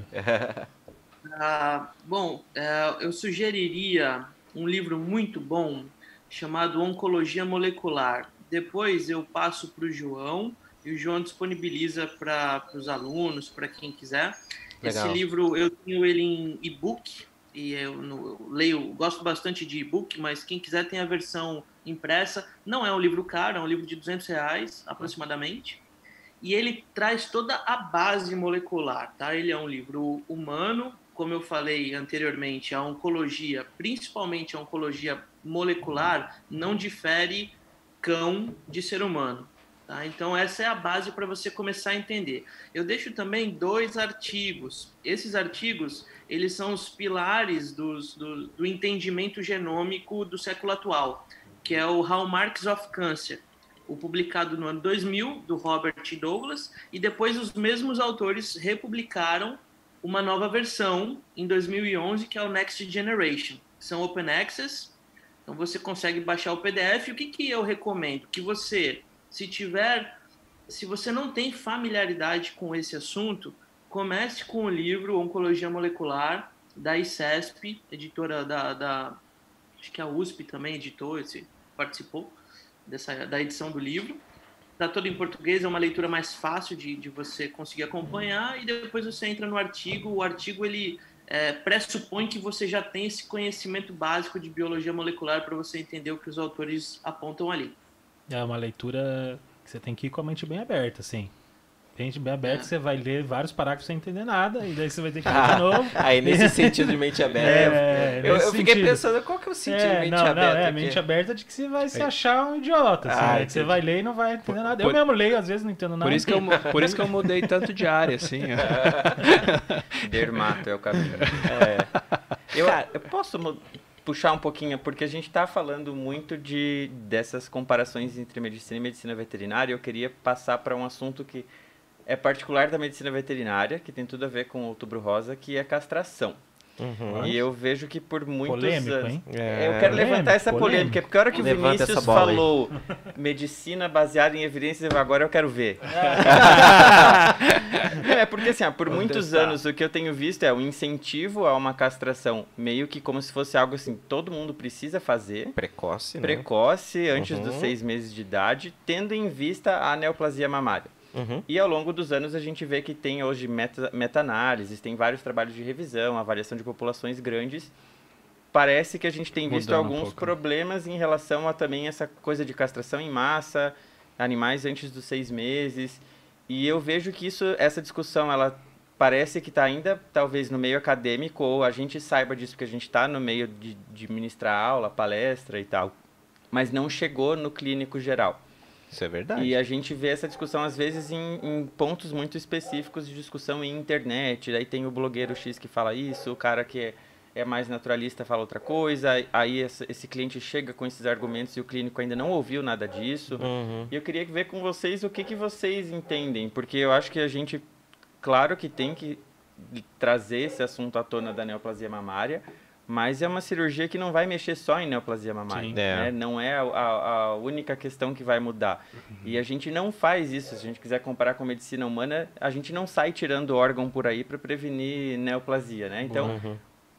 Eu sugeriria um livro muito bom chamado Oncologia Molecular. Depois eu passo para o João e o João disponibiliza para os alunos, para quem quiser. Legal. Esse livro eu tenho ele em e-book e eu leio, gosto bastante de e-book, mas quem quiser tem a versão impressa. Não é um livro caro, é um livro de R$200 aproximadamente. E ele traz toda a base molecular, tá? Ele é um livro humano, como eu falei anteriormente, a oncologia, principalmente a oncologia molecular, não difere cão de ser humano. Tá? Então, essa é a base para você começar a entender. Eu deixo também 2 artigos. Esses artigos, eles são os pilares do entendimento genômico do século atual, que é o Hallmarks of Cancer, o publicado no ano 2000, do Robert Douglas, e depois os mesmos autores republicaram uma nova versão em 2011, que é o Next Generation. São open access, então você consegue baixar o PDF. O que eu recomendo? Que você, se você não tem familiaridade com esse assunto, comece com o livro Oncologia Molecular, da ICESP, editora acho que a USP também editou, participou da edição do livro. Está todo em português, é uma leitura mais fácil de você conseguir acompanhar, e depois você entra no artigo. O artigo ele pressupõe que você já tem esse conhecimento básico de biologia molecular para você entender o que os autores apontam ali. É uma leitura que você tem que ir com a mente bem aberta, assim. Mente bem aberta, você vai ler vários parágrafos sem entender nada, e daí você vai ter que ler de novo. Aí, nesse sentido de mente aberta. Eu fiquei sentido. pensando, qual que é o sentido de mente aberta? Mente aberta de que você vai se achar um idiota, assim, que você vai ler e não vai entender nada. Eu mesmo leio, às vezes não entendo nada. Por isso que eu mudei tanto de área, assim. Dermato é o caminho. Eu posso puxar um pouquinho, porque a gente está falando muito dessas comparações entre medicina e medicina veterinária. Eu queria passar para um assunto que é particular da medicina veterinária, que tem tudo a ver com o Outubro Rosa, que é castração. Uhum. E eu vejo que por muitos polêmico, anos... hein? Eu quero levantar essa polêmica, porque a hora que o Levanta Vinícius essa bola aí. falou medicina baseada em evidências, agora eu quero ver. Não, é porque, assim, por muitos anos o que eu tenho visto é o incentivo a uma castração, meio que como se fosse algo assim, todo mundo precisa fazer. Precoce, né? Precoce, antes dos 6 meses de idade, tendo em vista a neoplasia mamária. Uhum. E ao longo dos anos a gente vê que tem hoje meta-análises, tem vários trabalhos de revisão, avaliação de populações grandes. Parece que a gente tem visto alguns problemas em relação a também essa coisa de castração em massa, animais antes dos 6 meses. E eu vejo que essa discussão, ela parece que está ainda talvez no meio acadêmico, ou a gente saiba disso porque a gente está no meio de ministrar aula, palestra e tal, mas não chegou no clínico geral. Isso é verdade. E a gente vê essa discussão, às vezes, em pontos muito específicos de discussão em internet. Daí tem o blogueiro X que fala isso, o cara que é mais naturalista fala outra coisa. Aí esse cliente chega com esses argumentos e o clínico ainda não ouviu nada disso. Uhum. E eu queria ver com vocês o que vocês entendem. Porque eu acho que a gente, claro que tem que trazer esse assunto à tona da neoplasia mamária, mas é uma cirurgia que não vai mexer só em neoplasia mamária. Né? Não é a única questão que vai mudar. E a gente não faz isso. Se a gente quiser comparar com medicina humana, a gente não sai tirando órgão por aí para prevenir neoplasia. Né? Então,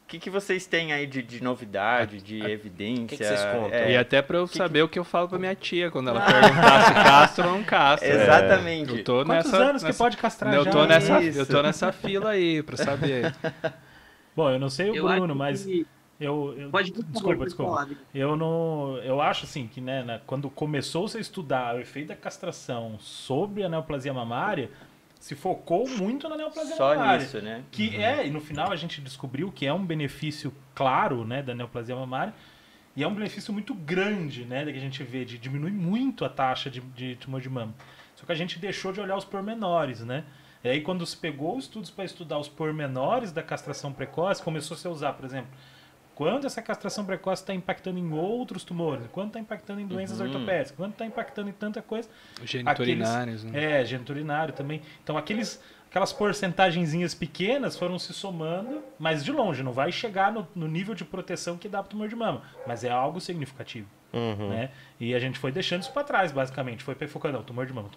que vocês têm aí de novidade, de evidência? que vocês contam? E até pra eu saber o que eu falo pra minha tia quando ela perguntar se castra ou não castra. Exatamente. Eu tô Quantos anos que pode castrar eu já? tô nessa, Isso. eu tô nessa fila aí pra saber. Bom, eu não sei o Eu Bruno, acho mas que- eu Pode desculpa. falar. Eu acho assim que, né, quando começou-se a estudar o efeito da castração sobre a neoplasia mamária, se focou muito na neoplasia Só mamária. nisso, né? Que e no final a gente descobriu que é um benefício claro, né, da neoplasia mamária, e é um benefício muito grande, né, que a gente vê, de diminuir muito a taxa de tumor de mama. Só que a gente deixou de olhar os pormenores, né? E aí quando se pegou estudos para estudar os pormenores da castração precoce, começou -se a usar, por exemplo, quanto essa castração precoce está impactando em outros tumores, quanto está impactando em doenças ortopédicas, quanto está impactando em tanta coisa. Geniturinários, né? Geniturinário também. Então aquelas porcentagenzinhas pequenas foram se somando, mas de longe, não vai chegar no nível de proteção que dá para o tumor de mama, mas é algo significativo. Né? E a gente foi deixando isso para trás, basicamente. Foi focando, tumor de mama,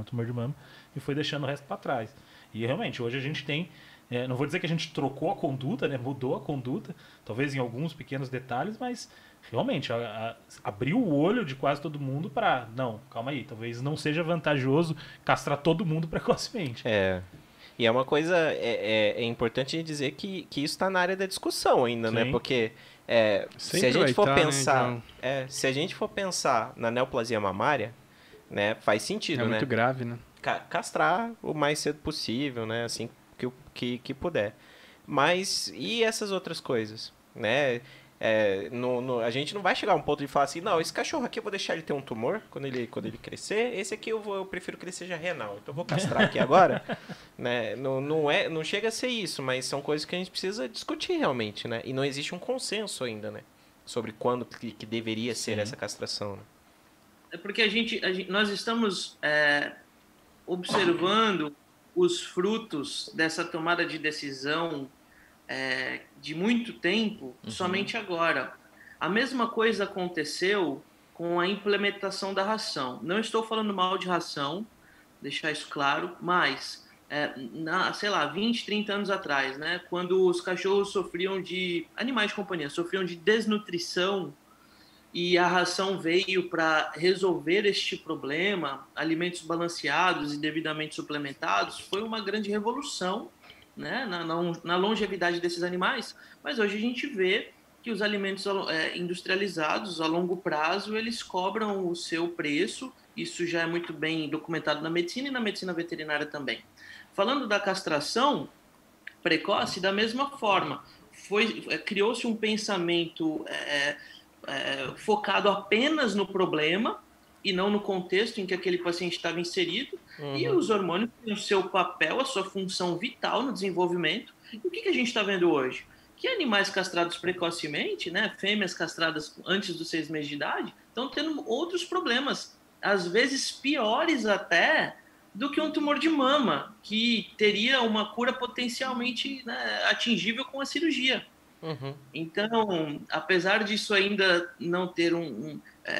e foi deixando o resto para trás. E realmente, hoje a gente tem, não vou dizer que a gente trocou a conduta, né? Mudou a conduta, talvez em alguns pequenos detalhes, mas realmente abriu o olho de quase todo mundo para, não, calma aí, talvez não seja vantajoso castrar todo mundo precocemente. E é uma coisa, é importante dizer que isso está na área da discussão ainda, né? Sim. Porque se a Sempre gente vai for tá, né, pensar, John? se a gente for pensar na neoplasia mamária, né, faz sentido, É né? muito grave, né? Castrar o mais cedo possível, né? Assim que puder. Mas e essas outras coisas, né? A gente não vai chegar a um ponto de falar assim, não, esse cachorro aqui eu vou deixar ele ter um tumor quando ele crescer, esse aqui eu prefiro que ele seja renal, então eu vou castrar aqui agora, né? Não chega a ser isso, mas são coisas que a gente precisa discutir realmente, né? E não existe um consenso ainda, né? Sobre quando que deveria ser essa castração, né? É porque nós estamos observando os frutos dessa tomada de decisão de muito tempo somente agora. A mesma coisa aconteceu com a implementação da ração. Não estou falando mal de ração, deixar isso claro, mas, sei lá, 20, 30 anos atrás, né, quando os cachorros animais de companhia, sofriam de desnutrição, e a ração veio para resolver este problema, alimentos balanceados e devidamente suplementados, foi uma grande revolução, né, na longevidade desses animais. Mas hoje a gente vê que os alimentos industrializados, a longo prazo, eles cobram o seu preço. Isso já é muito bem documentado na medicina e na medicina veterinária também. Falando da castração precoce, da mesma forma, criou-se um pensamento focado apenas no problema e não no contexto em que aquele paciente estava inserido. E os hormônios têm o seu papel, a sua função vital no desenvolvimento. E o que a gente está vendo hoje? Que animais castrados precocemente, né, fêmeas castradas antes dos 6 meses de idade, estão tendo outros problemas, às vezes piores até do que um tumor de mama, que teria uma cura potencialmente, né, atingível com a cirurgia. Então, apesar disso ainda não ter um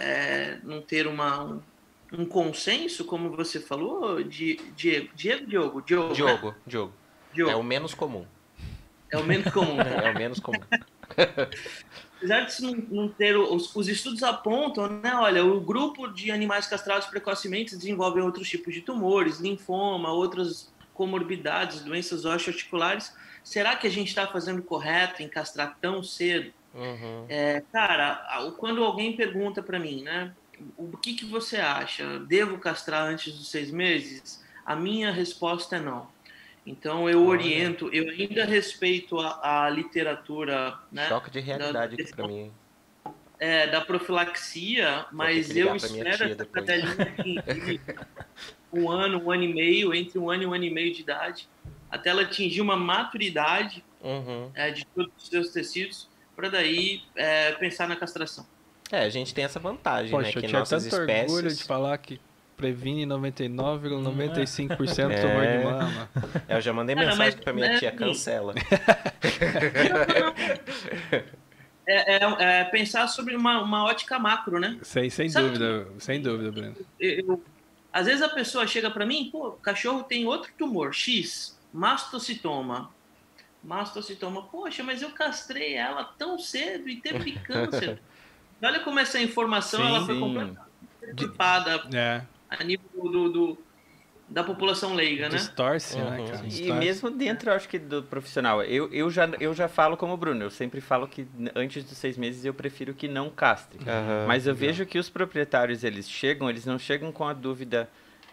consenso, como você falou, Diogo. É o menos comum. É o menos comum, né? É o menos comum. Apesar disso não ter... Os estudos apontam, né? Olha, o grupo de animais castrados precocemente desenvolve outros tipos de tumores, linfoma, outras comorbidades, doenças osteoarticulares. Será que a gente está fazendo correto em castrar tão cedo? Cara, quando alguém pergunta para mim, né? O que você acha? Devo castrar antes dos 6 meses? A minha resposta é não. Então, eu oriento, eu ainda respeito a literatura... Né, choque de realidade aqui para mim. Da profilaxia, mas eu espero essa cadelinha atingir um ano e meio, entre 1 ano e 1 ano e meio de idade, até ela atingir uma maturidade de todos os seus tecidos, para daí pensar na castração. A gente tem essa vantagem, Poxa, né? Que eu tinha nossas tanto espécies... orgulho de falar que previne 99,95% tumor de mama. Eu já mandei mensagem para minha tia, cancela. Pensar sobre uma ótica macro, né? Sem dúvida, Breno. Às vezes a pessoa chega para mim, o cachorro tem outro tumor, X, mastocitoma. mastocitoma. Poxa, mas eu castrei ela tão cedo e teve câncer. Olha como essa informação ela foi completamente deturpada a nível da população leiga, né? Distorce, né? Cara? E mesmo dentro, eu acho que do profissional, eu já falo como o Bruno, eu sempre falo que antes dos 6 meses eu prefiro que não castre. Mas eu vejo que os proprietários, eles não chegam com a dúvida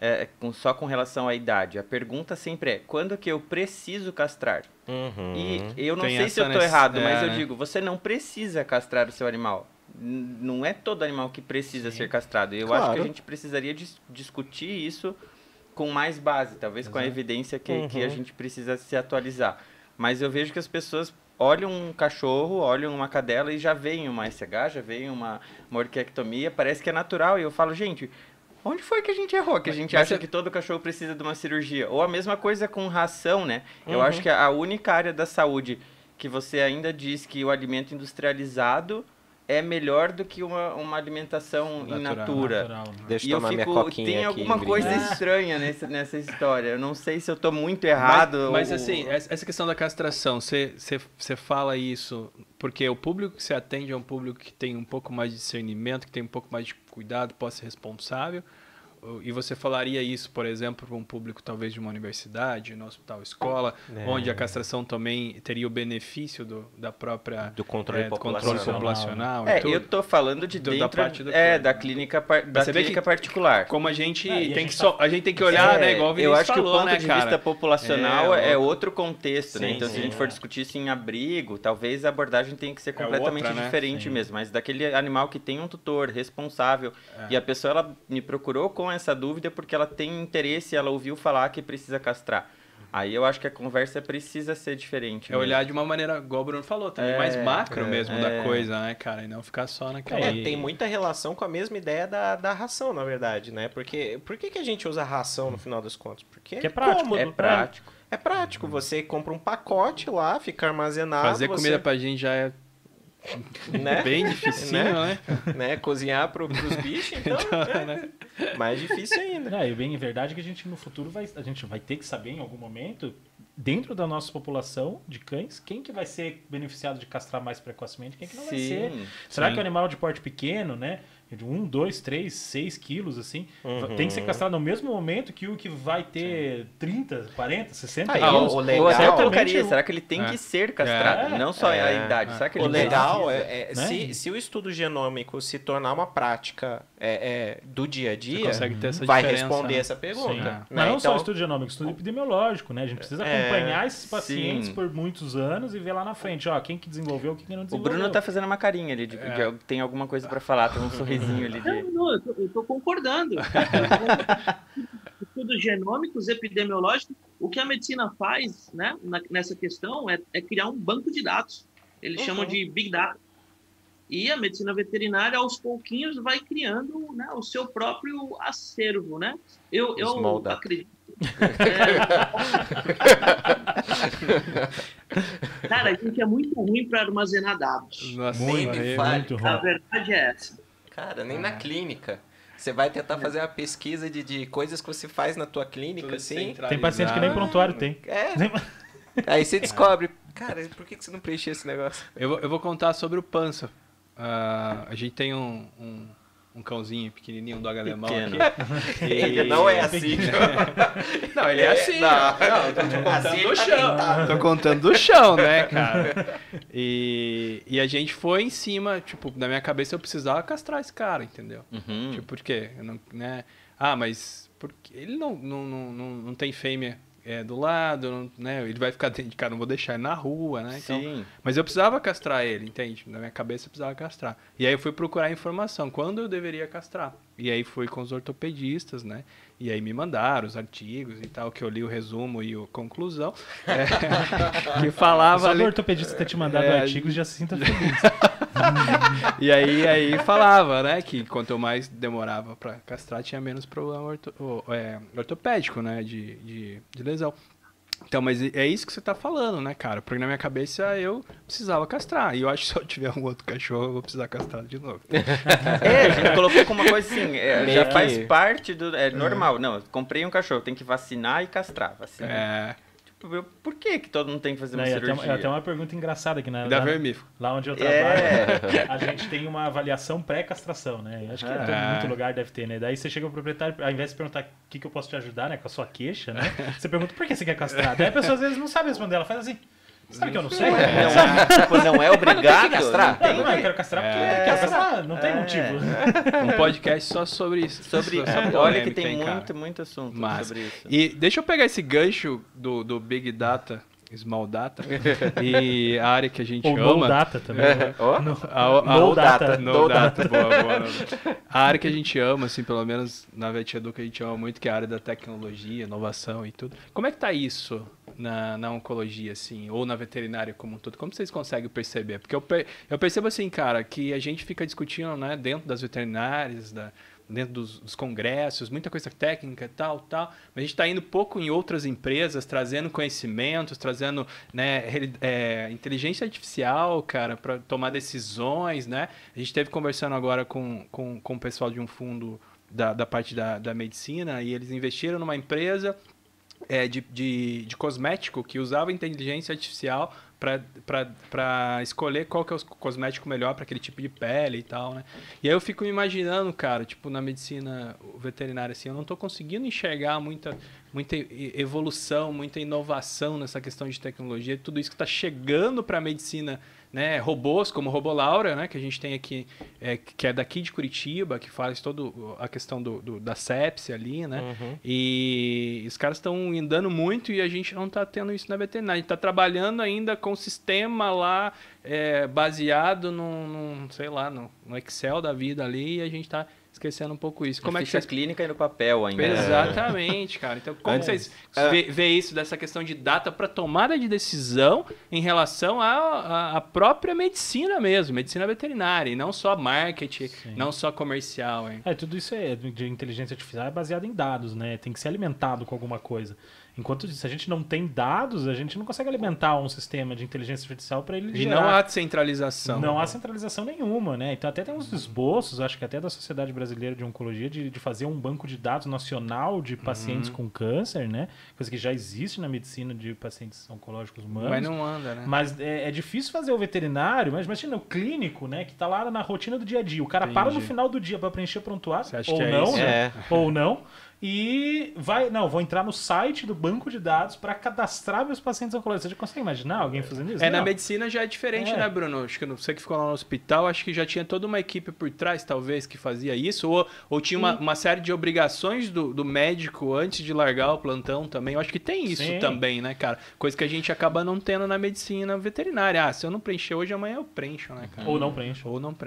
só com relação à idade. A pergunta sempre é, quando que eu preciso castrar? E eu não sei se eu estou errado, mas eu digo, você não precisa castrar o seu animal. Não é todo animal que precisa ser castrado. Eu acho que a gente precisaria discutir isso com mais base, talvez com a evidência que a gente precisa se atualizar. Mas eu vejo que as pessoas olham um cachorro, olham uma cadela e já veem uma SH, já veem uma orquiectomia, parece que é natural. E eu falo, gente, onde foi que a gente errou? Que a gente acha que todo cachorro precisa de uma cirurgia. Ou a mesma coisa com ração, né? Eu acho que a única área da saúde que você ainda diz que o alimento industrializado é melhor do que uma alimentação in natura. Natural, né? Deixa eu tomar minha coquinha tem aqui, alguma Ingrid. coisa estranha nessa história. Eu não sei se eu tô muito errado. Mas assim, essa questão da castração, você fala isso porque o público que você atende é um público que tem um pouco mais de discernimento, que tem um pouco mais de cuidado, pode ser responsável? E você falaria isso, por exemplo, para um público talvez de uma universidade, no hospital escola, onde a castração também teria o benefício do controle populacional. Eu tô falando de dentro da parte da clínica particular. Como a gente tem que olhar, né, igual o Vinícius eu acho falou, que o ponto né, de cara? vista populacional é outro contexto, né? Sim, Então, se a gente for discutir isso em abrigo, talvez a abordagem tenha que ser completamente outra, né? diferente mesmo. Mas daquele animal que tem um tutor responsável e a pessoa ela me procurou com essa dúvida porque ela tem interesse, ela ouviu falar que precisa castrar. Aí eu acho que a conversa precisa ser diferente. É olhar de uma maneira, igual o Bruno falou, também mais macro mesmo da coisa, né, cara? E não ficar só naquela... Tem muita relação com a mesma ideia da ração, na verdade, né? Porque por que a gente usa ração no final das contas? Porque é prático. cômodo, É prático. É prático. Você compra um pacote lá, fica armazenado. Fazer comida pra gente já é bem dificinho, né? Cozinhar pros bichos, então né? Mais difícil ainda. E bem, verdade é que a gente no futuro a gente vai ter que saber em algum momento, dentro da nossa população de cães, quem que vai ser beneficiado de castrar mais precocemente, quem que não vai ser. Será que o animal de porte pequeno, né? De 1, 2, 3, 6 quilos, assim, tem que ser castrado no mesmo momento que o que vai ter 30, 40, 60 quilos. Ou até eu colocaria, será que ele tem que ser castrado? Não só a idade. Será que ele legal né? se o estudo genômico se tornar uma prática do dia a dia, consegue ter essa vai diferença, responder né? essa pergunta. Sim. Né? Mas não só Então, o estudo genômico, estudo epidemiológico, né? A gente precisa acompanhar esses pacientes por muitos anos e ver lá na frente, quem que desenvolveu, quem que não O desenvolveu. Bruno tá fazendo uma carinha ali, tem alguma coisa pra falar, tem um sorrisinho ali. Não, eu tô concordando. Estudos genômicos, epidemiológicos, o que a medicina faz, né, nessa questão é criar um banco de dados. Eles chamam de Big Data. E a medicina veterinária, aos pouquinhos, vai criando, né, o seu próprio acervo, né? Eu acredito. Cara, a gente é muito ruim para armazenar dados. Nossa, muito ruim. A verdade é essa. Cara, nem na clínica. Você vai tentar fazer uma pesquisa de coisas que você faz na tua clínica, assim. Tem paciente que nem prontuário tem. Aí você descobre, cara, por que você não preencheu esse negócio? Eu vou contar sobre o Pança. A gente tem um cãozinho pequenininho, um dog alemão aqui. Ele não é assim. Não, ele é assim. Tô contando Assim do ele tá chão. deitado. Tô contando do chão, né, cara? E a gente foi em cima, tipo, na minha cabeça eu precisava castrar esse cara, entendeu? Tipo, por quê? Eu não, né? Mas porque ele não tem fêmea do lado, né? Ele vai ficar dentro de casa, não vou deixar ele na rua, né? Então, Sim. mas eu precisava castrar ele, entende? Na minha cabeça eu precisava castrar. E aí eu fui procurar informação, quando eu deveria castrar. E aí fui com os ortopedistas, né? E aí me mandaram os artigos e tal, que eu li o resumo e a conclusão. Que falava... Só o ortopedista ter te mandado artigos já se sinta feliz. E aí falava, né? Que quanto mais demorava para castrar, tinha menos problema ortopédico, né? De lesão. Então, mas é isso que você tá falando, né, cara? Porque na minha cabeça eu precisava castrar. E eu acho que se eu tiver um outro cachorro, eu vou precisar castrar de novo. A gente colocou como uma coisa assim, já faz parte do... É normal. Não, comprei um cachorro, tem que vacinar e castrar. Vacinar. por que todo mundo tem que fazer uma cirurgia? É até uma pergunta engraçada aqui, né? Da vermífugo. Lá onde eu trabalho, a gente tem uma avaliação pré-castração, né? Acho que muito lugar deve ter, né? Daí você chega pro proprietário, ao invés de perguntar o que eu posso te ajudar, né? Com a sua queixa, né? Você pergunta por que você quer castrar. Daí a pessoa às vezes não sabe responder, ela faz assim... Sabe que eu não sei? Não é obrigado. Tem que castrar. Não, eu quero castrar porque eu quero castrar. Não tem motivo. Um podcast só sobre isso. Olha que tem muito assunto sobre isso. E deixa eu pegar esse gancho do Big Data, Small Data, e a área que a gente ama. No Data também. No Data. Boa. A área que a gente ama, assim, pelo menos na VetEduca a gente ama muito, que é a área da tecnologia, inovação e tudo. Como é que tá isso na oncologia, assim, ou na veterinária como um todo? Como vocês conseguem perceber? Porque eu percebo, assim, cara, que a gente fica discutindo, né, dentro das veterinárias, dentro dos congressos, muita coisa técnica e tal, mas a gente está indo pouco em outras empresas, trazendo conhecimentos, trazendo, né, inteligência artificial, cara, para tomar decisões, né? A gente esteve conversando agora com o pessoal de um fundo da parte da medicina, e eles investiram numa empresa de cosmético que usava inteligência artificial para escolher qual que é o cosmético melhor para aquele tipo de pele e tal, né? E aí eu fico me imaginando, cara, tipo, na medicina veterinária, assim, eu não estou conseguindo enxergar muita evolução, muita inovação nessa questão de tecnologia, tudo isso que está chegando para a medicina, né? Robôs como o Robô Laura, né? Que a gente tem aqui, que é daqui de Curitiba, que faz toda a questão da sepsia ali, né? Uhum. E os caras estão andando muito e a gente não está tendo isso na veterinária. A gente está trabalhando ainda com um sistema lá baseado sei lá, no Excel da vida ali, e a gente está esquecendo um pouco isso. Como é que vocês... clínica e no papel ainda. Exatamente, cara. Então, como vocês vê isso, dessa questão de data para tomada de decisão em relação à própria medicina mesmo, medicina veterinária, e não só marketing, não só comercial. Hein? Tudo isso de inteligência artificial é baseado em dados, né? Tem que ser alimentado com alguma coisa. Enquanto se a gente não tem dados, a gente não consegue alimentar um sistema de inteligência artificial para ele gerar... E não há centralização. Não há centralização nenhuma, né? Então até tem uns esboços, acho que até da Sociedade Brasileira de Oncologia, de fazer um banco de dados nacional de pacientes com câncer, né? Coisa que já existe na medicina de pacientes oncológicos humanos. Mas não anda, né? Mas é difícil fazer o veterinário, mas imagina o clínico, né? Que tá lá na rotina do dia a dia. O cara para no final do dia para preencher prontuário, ou não, né? Ou não. E vou entrar no site do banco de dados para cadastrar meus pacientes oncológicos. Você já consegue imaginar alguém fazendo isso? Na medicina já é diferente, né, Bruno? Acho que você que ficou lá no hospital, acho que já tinha toda uma equipe por trás, talvez, que fazia isso. Ou tinha uma série de obrigações do médico antes de largar o plantão também. Eu acho que tem isso também, né, cara? Coisa que a gente acaba não tendo na medicina veterinária. Se eu não preencher hoje, amanhã eu preencho, né, cara? Ou não preencho.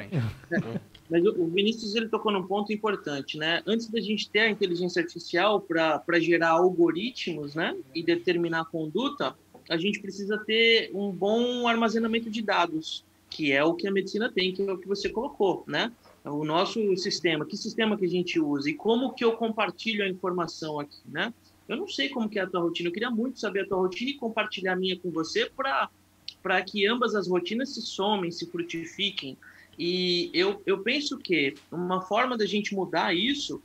Mas o Vinícius, ele tocou num ponto importante, né? Antes da gente ter a inteligência artificial para gerar algoritmos, né, e determinar a conduta, a gente precisa ter um bom armazenamento de dados, que é o que a medicina tem, que é o que você colocou, né? O nosso sistema, que sistema que a gente usa e como que eu compartilho a informação aqui, né? Eu não sei como que é a tua rotina, eu queria muito saber a tua rotina e compartilhar a minha com você para que ambas as rotinas se somem, se frutifiquem. E eu penso que uma forma da gente mudar isso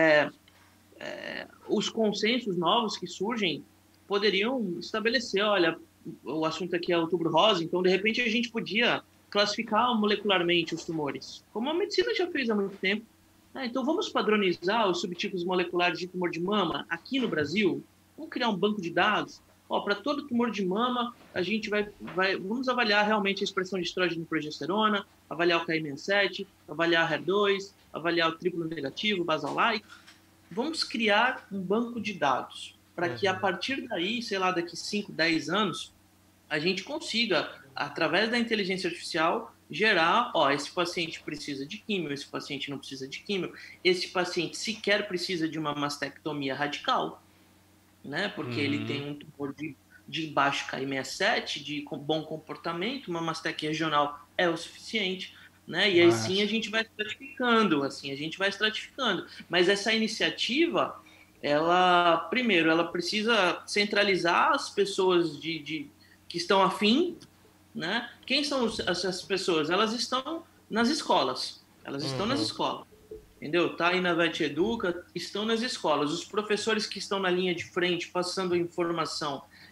os consensos novos que surgem poderiam estabelecer, olha, o assunto aqui é outubro rosa, então de repente a gente podia classificar molecularmente os tumores, como a medicina já fez há muito tempo. Então vamos padronizar os subtipos moleculares de tumor de mama aqui no Brasil, vamos criar um banco de dados. Para todo tumor de mama, a gente vamos avaliar realmente a expressão de estrógeno e progesterona, avaliar o KM7, avaliar a HER2, avaliar o triplo negativo, basal-like. Vamos criar um banco de dados para que, a partir daí, sei lá, daqui 5, 10 anos, a gente consiga, através da inteligência artificial, gerar, esse paciente precisa de químio, esse paciente não precisa de químio, esse paciente sequer precisa de uma mastectomia radical, né? Porque ele tem um tumor de baixo KM7, de bom comportamento, uma mastectomia regional é o suficiente, né? E aí sim a gente vai estratificando, Mas essa iniciativa, primeiro, ela precisa centralizar as pessoas que estão afim, né? Quem são essas pessoas? Elas estão nas escolas, entendeu? Tá aí na VetEduca, estão nas escolas. Os professores que estão na linha de frente, passando a informação,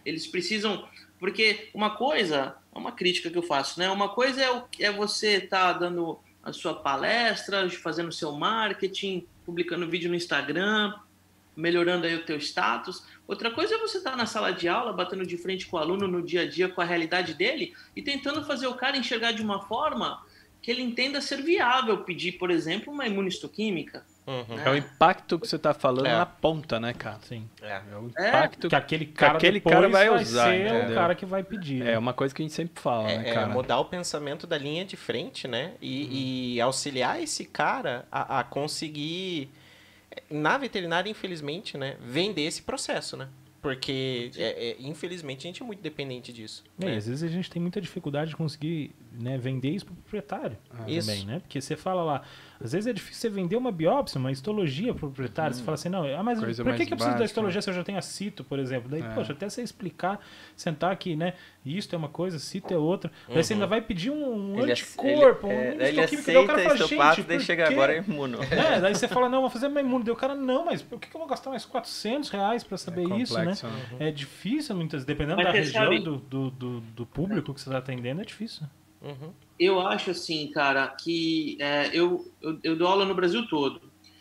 Eles precisam... Porque uma coisa, é uma crítica que eu faço, né? Uma coisa é você estar dando a sua palestra, fazendo o seu marketing, publicando vídeo no Instagram, melhorando aí o teu status. Outra coisa é você estar na sala de aula, batendo de frente com o aluno no dia a dia, com a realidade dele, e tentando fazer o cara enxergar de uma forma que ele entenda ser viável pedir, por exemplo, uma imunistoquímica. Uhum. Né? É o impacto que você tá falando na ponta, né, cara? Sim. É o impacto Que aquele cara, cara vai vai usar, ser entendeu? o cara que vai pedir. É uma coisa que a gente sempre fala, né, cara? Mudar o pensamento da linha de frente, né? E auxiliar esse cara a conseguir, na veterinária, infelizmente, né? Vender esse processo, né? Porque, infelizmente, a gente é muito dependente disso. E Né? às vezes a gente tem muita dificuldade de conseguir, né, vender isso para o proprietário também, né? Porque você fala lá, às vezes é difícil você vender uma biópsia, uma histologia para o proprietário. Você fala assim, não, mas Coisa por que mais eu preciso da básica, histologia se eu já tenho a cito, por exemplo? Daí, poxa, até você explicar, sentar aqui, né? Isto é uma coisa, cito é outra. Daí você ainda vai pedir um anticorpo, ele imunistoquímico. Daí o cara aceita fala, histopato, gente, daí por chega quê? agora é imuno. Daí você fala, não, vou fazer uma imune. Daí o cara, não, mas por que eu vou gastar mais R$400 para saber isso, né? complexo, né? É difícil muitas, dependendo Mas da você região sabe- do público que você está atendendo, é difícil. Uhum. Eu acho assim, cara, que eu dou aula no Brasil todo.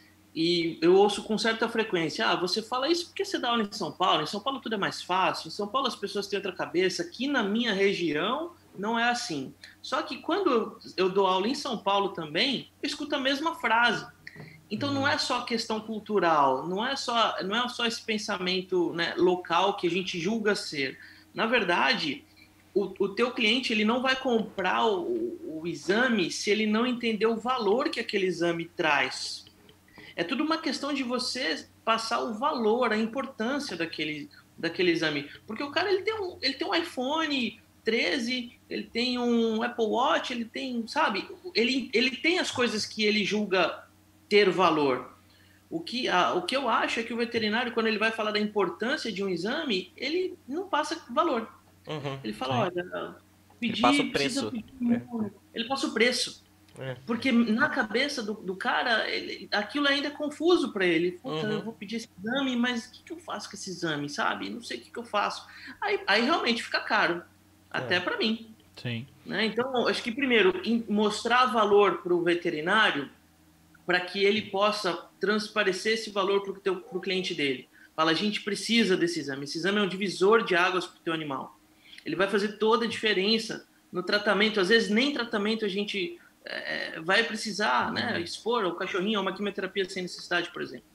E eu ouço com certa frequência, você fala isso porque você dá aula em São Paulo. Em São Paulo tudo é mais fácil. Em São Paulo as pessoas têm outra cabeça. Aqui na minha região não é assim. Só que quando eu dou aula em São Paulo também, eu escuto a mesma frase. Então não é só questão cultural, não é só esse pensamento, né, local que a gente julga ser. Na verdade, o teu cliente ele não vai comprar o exame se ele não entender o valor que aquele exame traz. É tudo uma questão de você passar o valor, a importância daquele exame. Porque o cara ele tem um iPhone 13, ele tem um Apple Watch, ele tem, sabe? Ele tem as coisas que ele julga ter valor. O que eu acho é que o veterinário, quando ele vai falar da importância de um exame, ele não passa valor. Uhum. Ele fala, olha, Ele passa o preço. Ele passa o preço. Porque na cabeça do cara, aquilo ainda é confuso para ele. Puta, eu vou pedir esse exame, mas o que eu faço com esse exame, sabe? Não sei o que eu faço. Aí realmente fica caro, até para mim. Sim. Né? Então, acho que primeiro, mostrar valor para o veterinário, para que ele possa transparecer esse valor para o cliente dele. Fala, a gente precisa desse exame. Esse exame é um divisor de águas para o teu animal. Ele vai fazer toda a diferença no tratamento. Às vezes, nem tratamento a gente vai precisar, né, expor o cachorrinho a uma quimioterapia sem necessidade, por exemplo.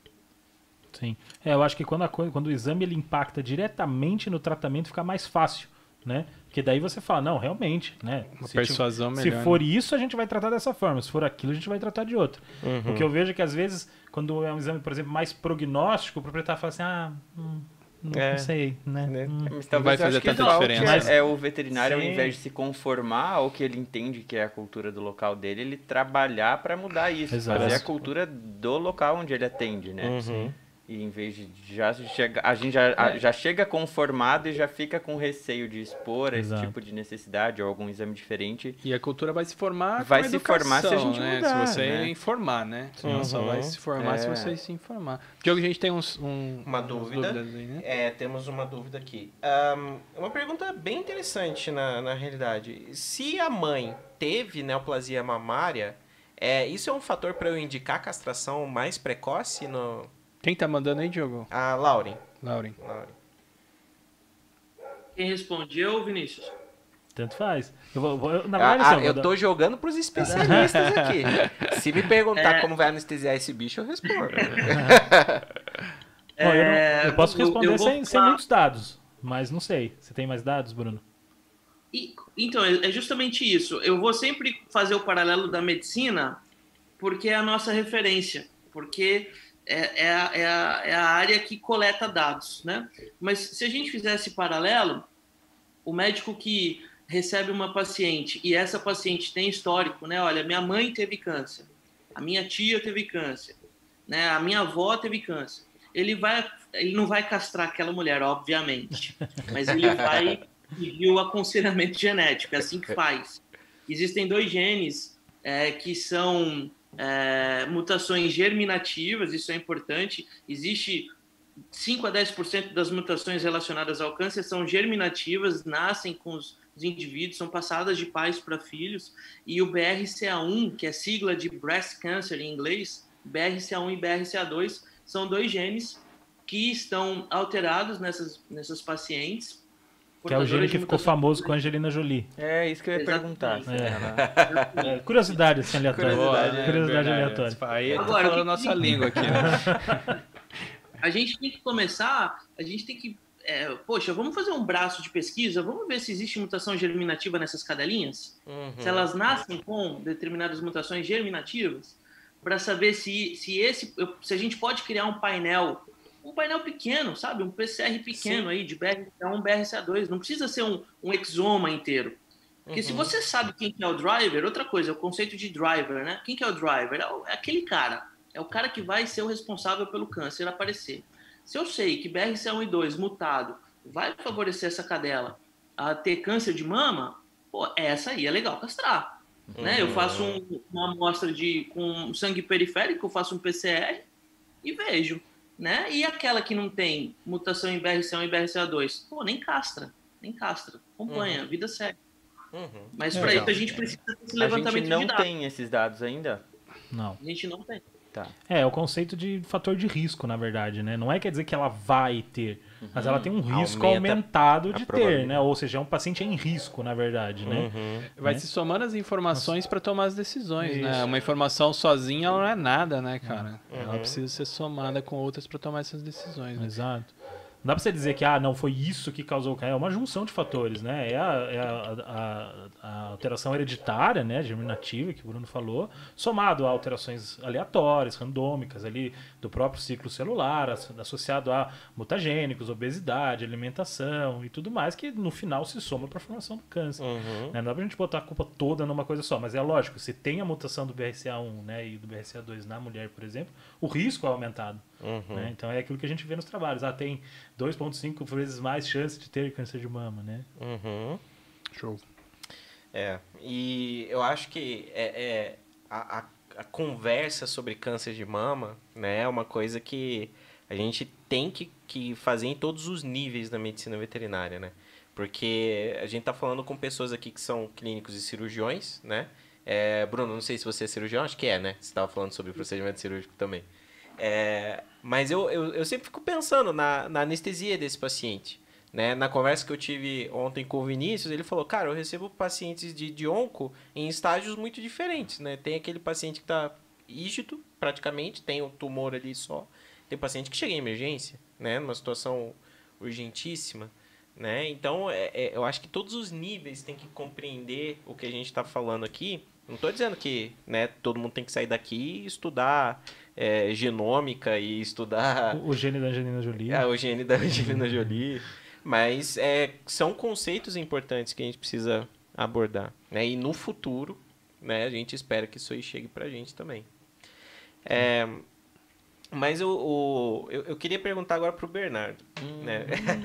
Sim. Eu acho que quando o exame ele impacta diretamente no tratamento, fica mais fácil, né? Porque daí você fala, não, realmente, né? Uma persuasão melhor. Se for isso, a gente vai tratar dessa forma. Se for aquilo, a gente vai tratar de outra. O que eu vejo é que, às vezes, quando é um exame, por exemplo, mais prognóstico, o proprietário fala assim, não sei, né? Mas Não vai fazer tanta diferença. Mas o veterinário, ao Sim. invés de se conformar ao que ele entende que é a cultura do local dele, ele trabalhar para mudar isso, Exato. fazer a cultura do local onde ele atende, né? E em vez de a gente já chega conformado e já fica com receio de expor esse Exato. tipo de necessidade ou algum exame diferente. E a cultura vai se formar Vai com a se formar se a educação, gente né? mudar, Se você né? informar, né? Ela só vai se formar se você se informar. Diogo, a gente tem Uma umas dúvida. dúvidas aí, né? Temos uma dúvida aqui. Uma pergunta bem interessante na realidade. Se a mãe teve neoplasia mamária, isso é um fator para eu indicar castração mais precoce no... Quem tá mandando aí, Diogo? A Lauren. Lauren. Quem respondeu, Vinícius? Tanto faz. Na verdade, assim, Eu tô jogando pros especialistas aqui. Se me perguntar como vai anestesiar esse bicho, eu respondo. Bom, eu posso responder eu vou sem falar- muitos dados, mas não sei. Você tem mais dados, Bruno? Então, é justamente isso. Eu vou sempre fazer o paralelo da medicina porque é a nossa referência, porque é a área que coleta dados, né? Mas se a gente fizer esse paralelo, o médico que recebe uma paciente e essa paciente tem histórico, né? Olha, minha mãe teve câncer, a minha tia teve câncer, né? A minha avó teve câncer. Ele não vai castrar aquela mulher, obviamente, mas ele vai pedir o aconselhamento genético, é assim que faz. Existem 2 genes que são mutações germinativas, isso é importante. Existe 5 a 10% das mutações relacionadas ao câncer são germinativas, nascem com os indivíduos, são passadas de pais para filhos, e o BRCA1, que é sigla de Breast Cancer em inglês, BRCA1 e BRCA2, são 2 genes que estão alterados nessas pacientes. Que é o gene que ficou famoso com a Angelina Jolie. É isso que eu ia perguntar. Curiosidade assim, aleatória. Curiosidade aleatória. Aí agora, tá falando a nossa língua aqui, né? A gente tem que começar, a gente tem que... poxa, vamos fazer um braço de pesquisa, vamos ver se existe mutação germinativa nessas cadelinhas? Se elas nascem com determinadas mutações germinativas, para saber se a gente pode criar um painel pequeno, sabe? Um PCR pequeno. Sim. Aí de BRCA1, BRCA2. Não precisa ser um exoma inteiro. Porque se você sabe quem que é o driver, outra coisa, o conceito de driver, né? Quem que é o driver? É aquele cara. É o cara que vai ser o responsável pelo câncer aparecer. Se eu sei que BRCA1 e 2 mutado vai favorecer essa cadela a ter câncer de mama, pô, essa aí é legal castrar. Né? Eu faço uma amostra com sangue periférico, eu faço um PCR e vejo. Né? E aquela que não tem mutação em BRCA1 e BRCA2, pô, nem castra. Acompanha, vida segue. Mas para isso a gente precisa desse levantamento de dados. A gente não tem esses dados ainda? Não. A gente não tem. Tá. É o conceito de fator de risco, na verdade, né? Não é quer dizer que ela vai ter, mas ela tem um risco aumentado de ter, né? Ou seja, é um paciente em risco, na verdade, né? Vai se somando as informações para tomar as decisões, né? Uma informação sozinha ela não é nada, né, cara? Ela precisa ser somada com outras para tomar essas decisões, né? Exato. Não dá pra você dizer que não foi isso que causou o câncer. É uma junção de fatores, né? A alteração hereditária, né? Germinativa, que o Bruno falou, somado a alterações aleatórias, randômicas ali do próprio ciclo celular, associado a mutagênicos, obesidade, alimentação e tudo mais, que no final se soma para a formação do câncer. Né? Não dá pra gente botar a culpa toda numa coisa só, mas é lógico, se tem a mutação do BRCA1, né, e do BRCA2 na mulher, por exemplo, o risco é aumentado. Né? Então é aquilo que a gente vê nos trabalhos. Tem 2,5 vezes mais chance de ter câncer de mama, né? Show. E eu acho que a conversa sobre câncer de mama, né, é uma coisa que a gente tem que fazer em todos os níveis da medicina veterinária, né? Porque a gente tá falando com pessoas aqui que são clínicos e cirurgiões, né? Bruno, não sei se você é cirurgião, acho que né? Você estava falando sobre procedimento cirúrgico também. Mas eu sempre fico pensando na anestesia desse paciente, né? Na conversa que eu tive ontem com o Vinícius, ele falou, cara, eu recebo pacientes de onco em estágios muito diferentes, né? Tem aquele paciente que está rígido, praticamente, tem o tumor ali só. Tem paciente que chega em emergência, né? Numa situação urgentíssima, né? Então, eu acho que todos os níveis têm que compreender o que a gente está falando aqui. Não estou dizendo que, né, todo mundo tem que sair daqui e estudar genômica e estudar... O gene da Angelina Jolie. O gene da Angelina Jolie. Mas são conceitos importantes que a gente precisa abordar. Né? E no futuro, né, a gente espera que isso aí chegue pra gente também. Mas eu queria perguntar agora pro Bernardo. Né?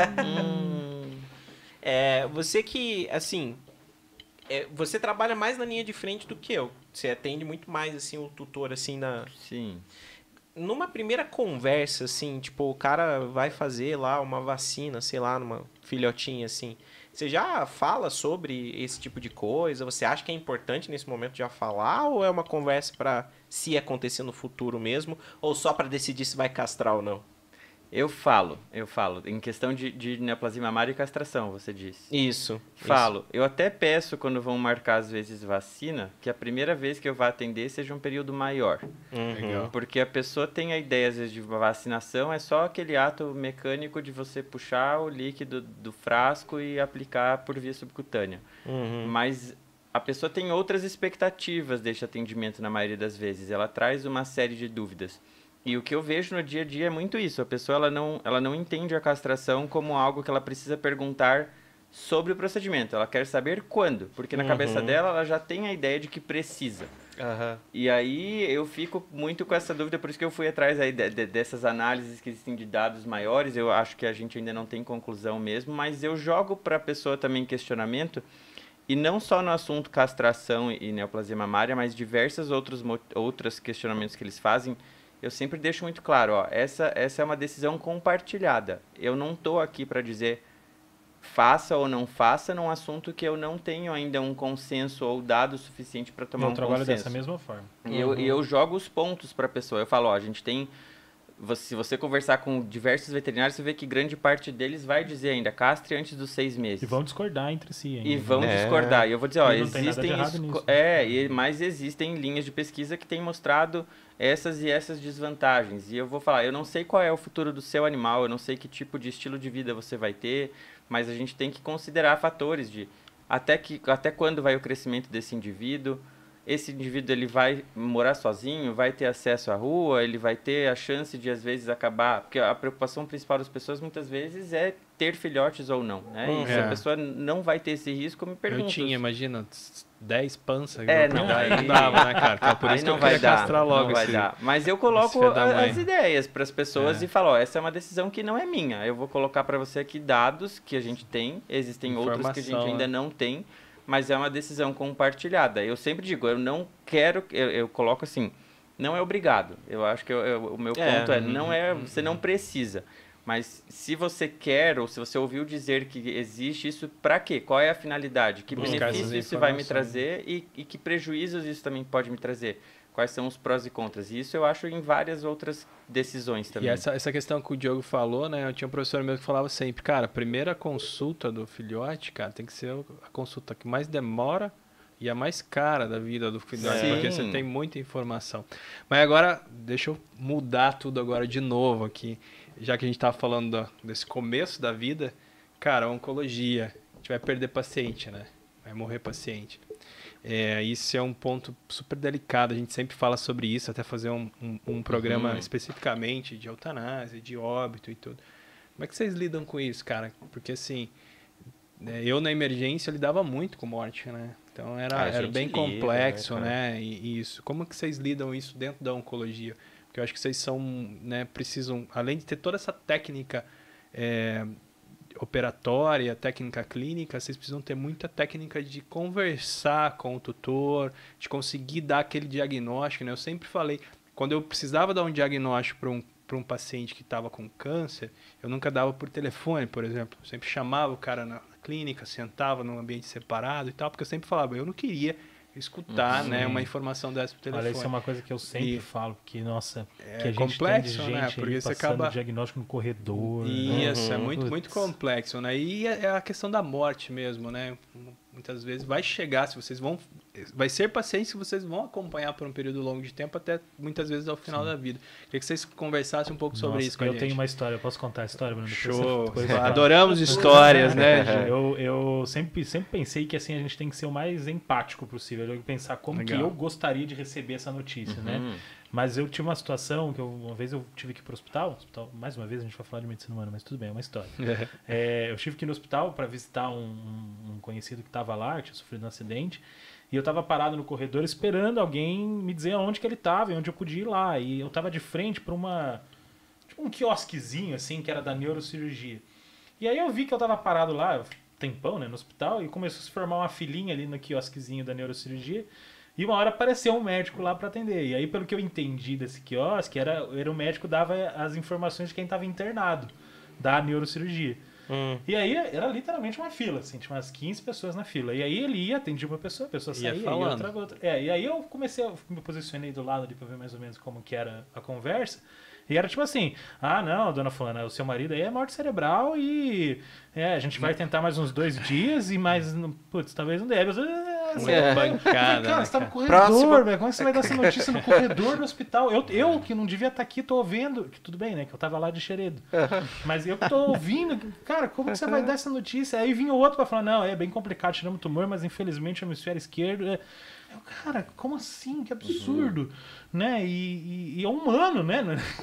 Você que, assim... você trabalha mais na linha de frente do que eu. Você atende muito mais, assim, o tutor, assim, Sim. Numa primeira conversa, assim, tipo, o cara vai fazer lá uma vacina, sei lá, numa filhotinha, assim. Você já fala sobre esse tipo de coisa? Você acha que é importante nesse momento já falar? Ou é uma conversa para se acontecer no futuro mesmo? Ou só para decidir se vai castrar ou não? Eu falo. Em questão de neoplasia mamária e castração, você disse. Isso. Falo. Eu até peço, quando vão marcar, às vezes, vacina, que a primeira vez que eu vá atender seja um período maior. Legal. Porque a pessoa tem a ideia, às vezes, de vacinação, é só aquele ato mecânico de você puxar o líquido do frasco e aplicar por via subcutânea. Mas a pessoa tem outras expectativas deste atendimento, na maioria das vezes. Ela traz uma série de dúvidas. E o que eu vejo no dia a dia é muito isso. A pessoa ela não entende a castração como algo que ela precisa perguntar sobre o procedimento. Ela quer saber quando, porque na cabeça dela ela já tem a ideia de que precisa. E aí eu fico muito com essa dúvida, por isso que eu fui atrás aí dessas análises que existem de dados maiores. Eu acho que a gente ainda não tem conclusão mesmo, mas eu jogo para a pessoa também questionamento, e não só no assunto castração e neoplasia mamária, mas diversos outros questionamentos que eles fazem. eu sempre deixo muito claro, ó, essa é uma decisão compartilhada. Eu não estou aqui para dizer faça ou não faça num assunto que eu não tenho ainda um consenso ou dado suficiente para tomar um consenso. Eu trabalho dessa mesma forma. E eu jogo os pontos para a pessoa. Eu falo, ó, a gente tem... Se você conversar com diversos veterinários, você vê que grande parte deles vai dizer ainda, castre antes dos 6 meses. E vão discordar entre si ainda. E vão discordar. E eu vou dizer, ó, E não tem nada de existem... errado nisso. Mas existem linhas de pesquisa que têm mostrado essas e essas desvantagens. E eu vou falar, eu não sei qual é o futuro do seu animal, eu não sei que tipo de estilo de vida você vai ter, mas a gente tem que considerar fatores de até quando vai o crescimento desse indivíduo. Esse indivíduo ele vai morar sozinho, vai ter acesso à rua, ele vai ter a chance de às vezes acabar, porque a preocupação principal das pessoas muitas vezes é ter filhotes ou não, né? E se a pessoa não vai ter esse risco, eu me pergunto. Eu tinha, imagina, 10 panças. Não dava, né, cara? Então, por isso que eu queria castrar logo. Não vai dar. Mas eu coloco as ideias para as pessoas e falo, ó, essa é uma decisão que não é minha. Eu vou colocar para você aqui dados que a gente tem, existem outros que a gente ainda não tem, mas é uma decisão compartilhada. Eu sempre digo, eu não quero, eu coloco assim, não é obrigado. Eu acho que o meu ponto você não precisa. Mas se você quer, ou se você ouviu dizer que existe isso, para quê? Qual é a finalidade? Que benefício isso vai me trazer e que prejuízos isso também pode me trazer? Quais são os prós e contras? E isso eu acho em várias outras decisões também. E essa questão que o Diogo falou, né? Eu tinha um professor meu que falava sempre, cara, a primeira consulta do filhote, cara, tem que ser a consulta que mais demora e a mais cara da vida do filhote, porque você tem muita informação. Mas agora, deixa eu mudar tudo agora de novo aqui. Já que a gente estava falando desse começo da vida, cara, oncologia, a gente vai perder paciente, né? Vai morrer paciente. Isso é um ponto super delicado, a gente sempre fala sobre isso, até fazer um programa especificamente de eutanásia, de óbito e tudo. Como é que vocês lidam com isso, cara? Porque assim, eu na emergência eu lidava muito com morte, né? Então era bem complexo, né? E isso. Como que vocês lidam isso dentro da oncologia? Porque eu acho que vocês são, né, precisam, além de ter toda essa técnica operatória, técnica clínica, vocês precisam ter muita técnica de conversar com o tutor, de conseguir dar aquele diagnóstico, né? Eu sempre falei, quando eu precisava dar um diagnóstico para um paciente que estava com câncer, eu nunca dava por telefone, por exemplo. Eu sempre chamava o cara na clínica, sentava num ambiente separado e tal, porque eu sempre falava, eu não queria escutar, né, uma informação dessa por telefone. Olha, isso é uma coisa que eu sempre falo, porque, nossa, que a gente complexo, tem de gente, né? Porque você passando acaba diagnóstico no corredor. Isso, é muito complexo, né? E é a questão da morte mesmo, né? Muitas vezes vai chegar, vai ser paciente se vocês vão acompanhar por um período longo de tempo, até muitas vezes ao final da vida. Queria que vocês conversassem um pouco sobre isso com a gente. Eu tenho uma história, eu posso contar a história, Bruno? Show! Adoramos histórias, né? Eu sempre pensei que assim a gente tem que ser o mais empático possível. Eu tenho que pensar como que eu gostaria de receber essa notícia, né? Mas eu tive uma situação que uma vez eu tive que ir para o hospital, mais uma vez a gente vai falar de medicina humana, mas tudo bem, é uma história. Eu tive que ir no hospital para visitar um conhecido que estava lá, que tinha sofrido um acidente, e eu estava parado no corredor esperando alguém me dizer aonde que ele estava e onde eu podia ir lá. E eu estava de frente para um quiosquezinho, assim, que era da neurocirurgia. E aí eu vi que eu estava parado lá, tempão, né, no hospital, e começou a se formar uma filinha ali no quiosquezinho da neurocirurgia. E uma hora apareceu um médico lá para atender. E aí, pelo que eu entendi desse quiosque, era o médico dava as informações de quem estava internado da neurocirurgia. E aí era literalmente uma fila, assim, tinha umas 15 pessoas na fila. E aí ele ia, atendia uma pessoa, a pessoa saía, e outra. E aí eu me posicionei do lado ali para ver mais ou menos como que era a conversa. E era tipo assim, não, dona fulana, o seu marido aí é morte cerebral e a gente vai tentar mais uns 2 dias e mais, putz, talvez não deve. Bancada, cara, você tá no corredor, velho. Como é que você vai dar essa notícia no corredor do hospital? Eu que não devia estar aqui, tô ouvindo. Tudo bem, né? Que eu tava lá de xeredo. Mas eu que tô ouvindo. Cara, como que você vai dar essa notícia? Aí vinha o outro pra falar, não, é bem complicado, tiramos o tumor, mas infelizmente o hemisfério esquerdo... Cara, como assim? Que absurdo, né? E é humano, né?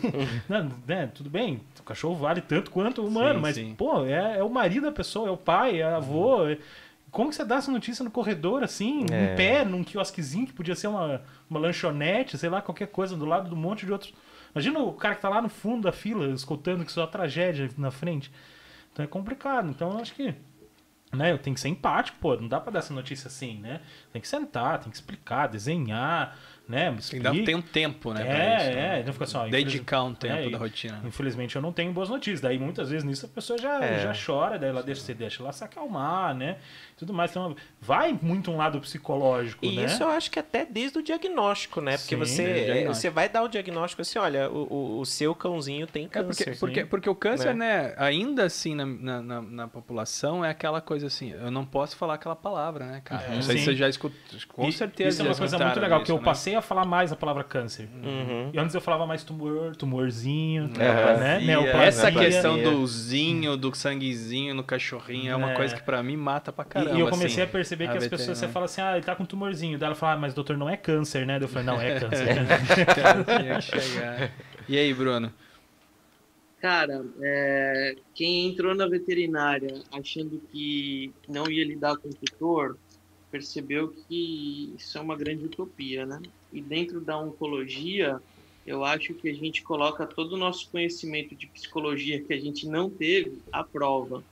Tudo bem, o cachorro vale tanto quanto o humano, mas, pô, é o marido da pessoa, é o pai, é o avô. Como que você dá essa notícia no corredor, assim, em pé, num quiosquezinho, que podia ser uma lanchonete, sei lá, qualquer coisa, do lado de um monte de outros... Imagina o cara que tá lá no fundo da fila, escutando que só tragédia na frente. Então é complicado. Então eu acho que... eu tenho que ser empático, pô, não dá pra dar essa notícia assim, né? Tem que sentar, tem que explicar, desenhar, né? Ainda tem um tempo, né? Então fica assim, ó, dedicar um tempo da rotina. Infelizmente eu não tenho boas notícias. Daí muitas vezes nisso a pessoa já chora, daí você deixa ela se acalmar, né? Tudo mais. Então vai muito um lado psicológico, e né? isso eu acho que até desde o diagnóstico, né? Porque você vai dar o diagnóstico assim, olha, o seu cãozinho tem câncer. Porque o câncer, né, ainda assim na população é aquela coisa assim, eu não posso falar aquela palavra, né, cara? Não sei se você já escutou, com certeza. Isso é uma coisa muito legal, porque eu né? passei a falar mais a palavra câncer. E antes eu falava mais tumorzinho, né? Neoplasia. Essa questão do zinho, do sanguezinho no cachorrinho é uma coisa que pra mim mata pra caramba. E eu comecei a perceber que as veterinária. pessoas, você fala assim, ele tá com tumorzinho. Daí ela fala, mas doutor, não é câncer, né? Daí eu falei, não, é câncer. Tinha que chegar. E aí, Bruno? Cara, quem entrou na veterinária achando que não ia lidar com o tutor, percebeu que isso é uma grande utopia, né? E dentro da oncologia, eu acho que a gente coloca todo o nosso conhecimento de psicologia que a gente não teve à prova.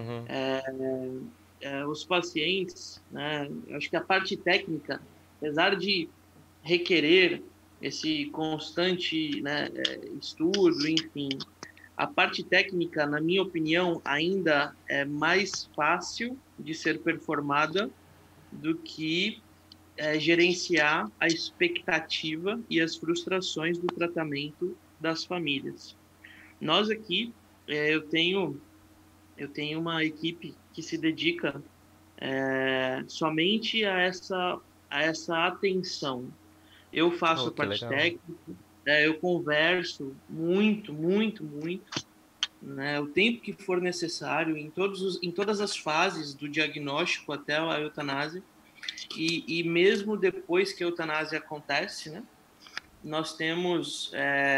Os pacientes, né? Eu acho que a parte técnica, apesar de requerer esse constante, né, estudo, enfim, a parte técnica, na minha opinião, ainda é mais fácil de ser performada do que gerenciar a expectativa e as frustrações do tratamento das famílias. Nós aqui, eu tenho uma equipe que se dedica somente a essa atenção. Eu faço a parte técnica, eu converso muito, né, o tempo que for necessário, em todas as fases do diagnóstico até a eutanásia. E mesmo depois que a eutanásia acontece, né, nós temos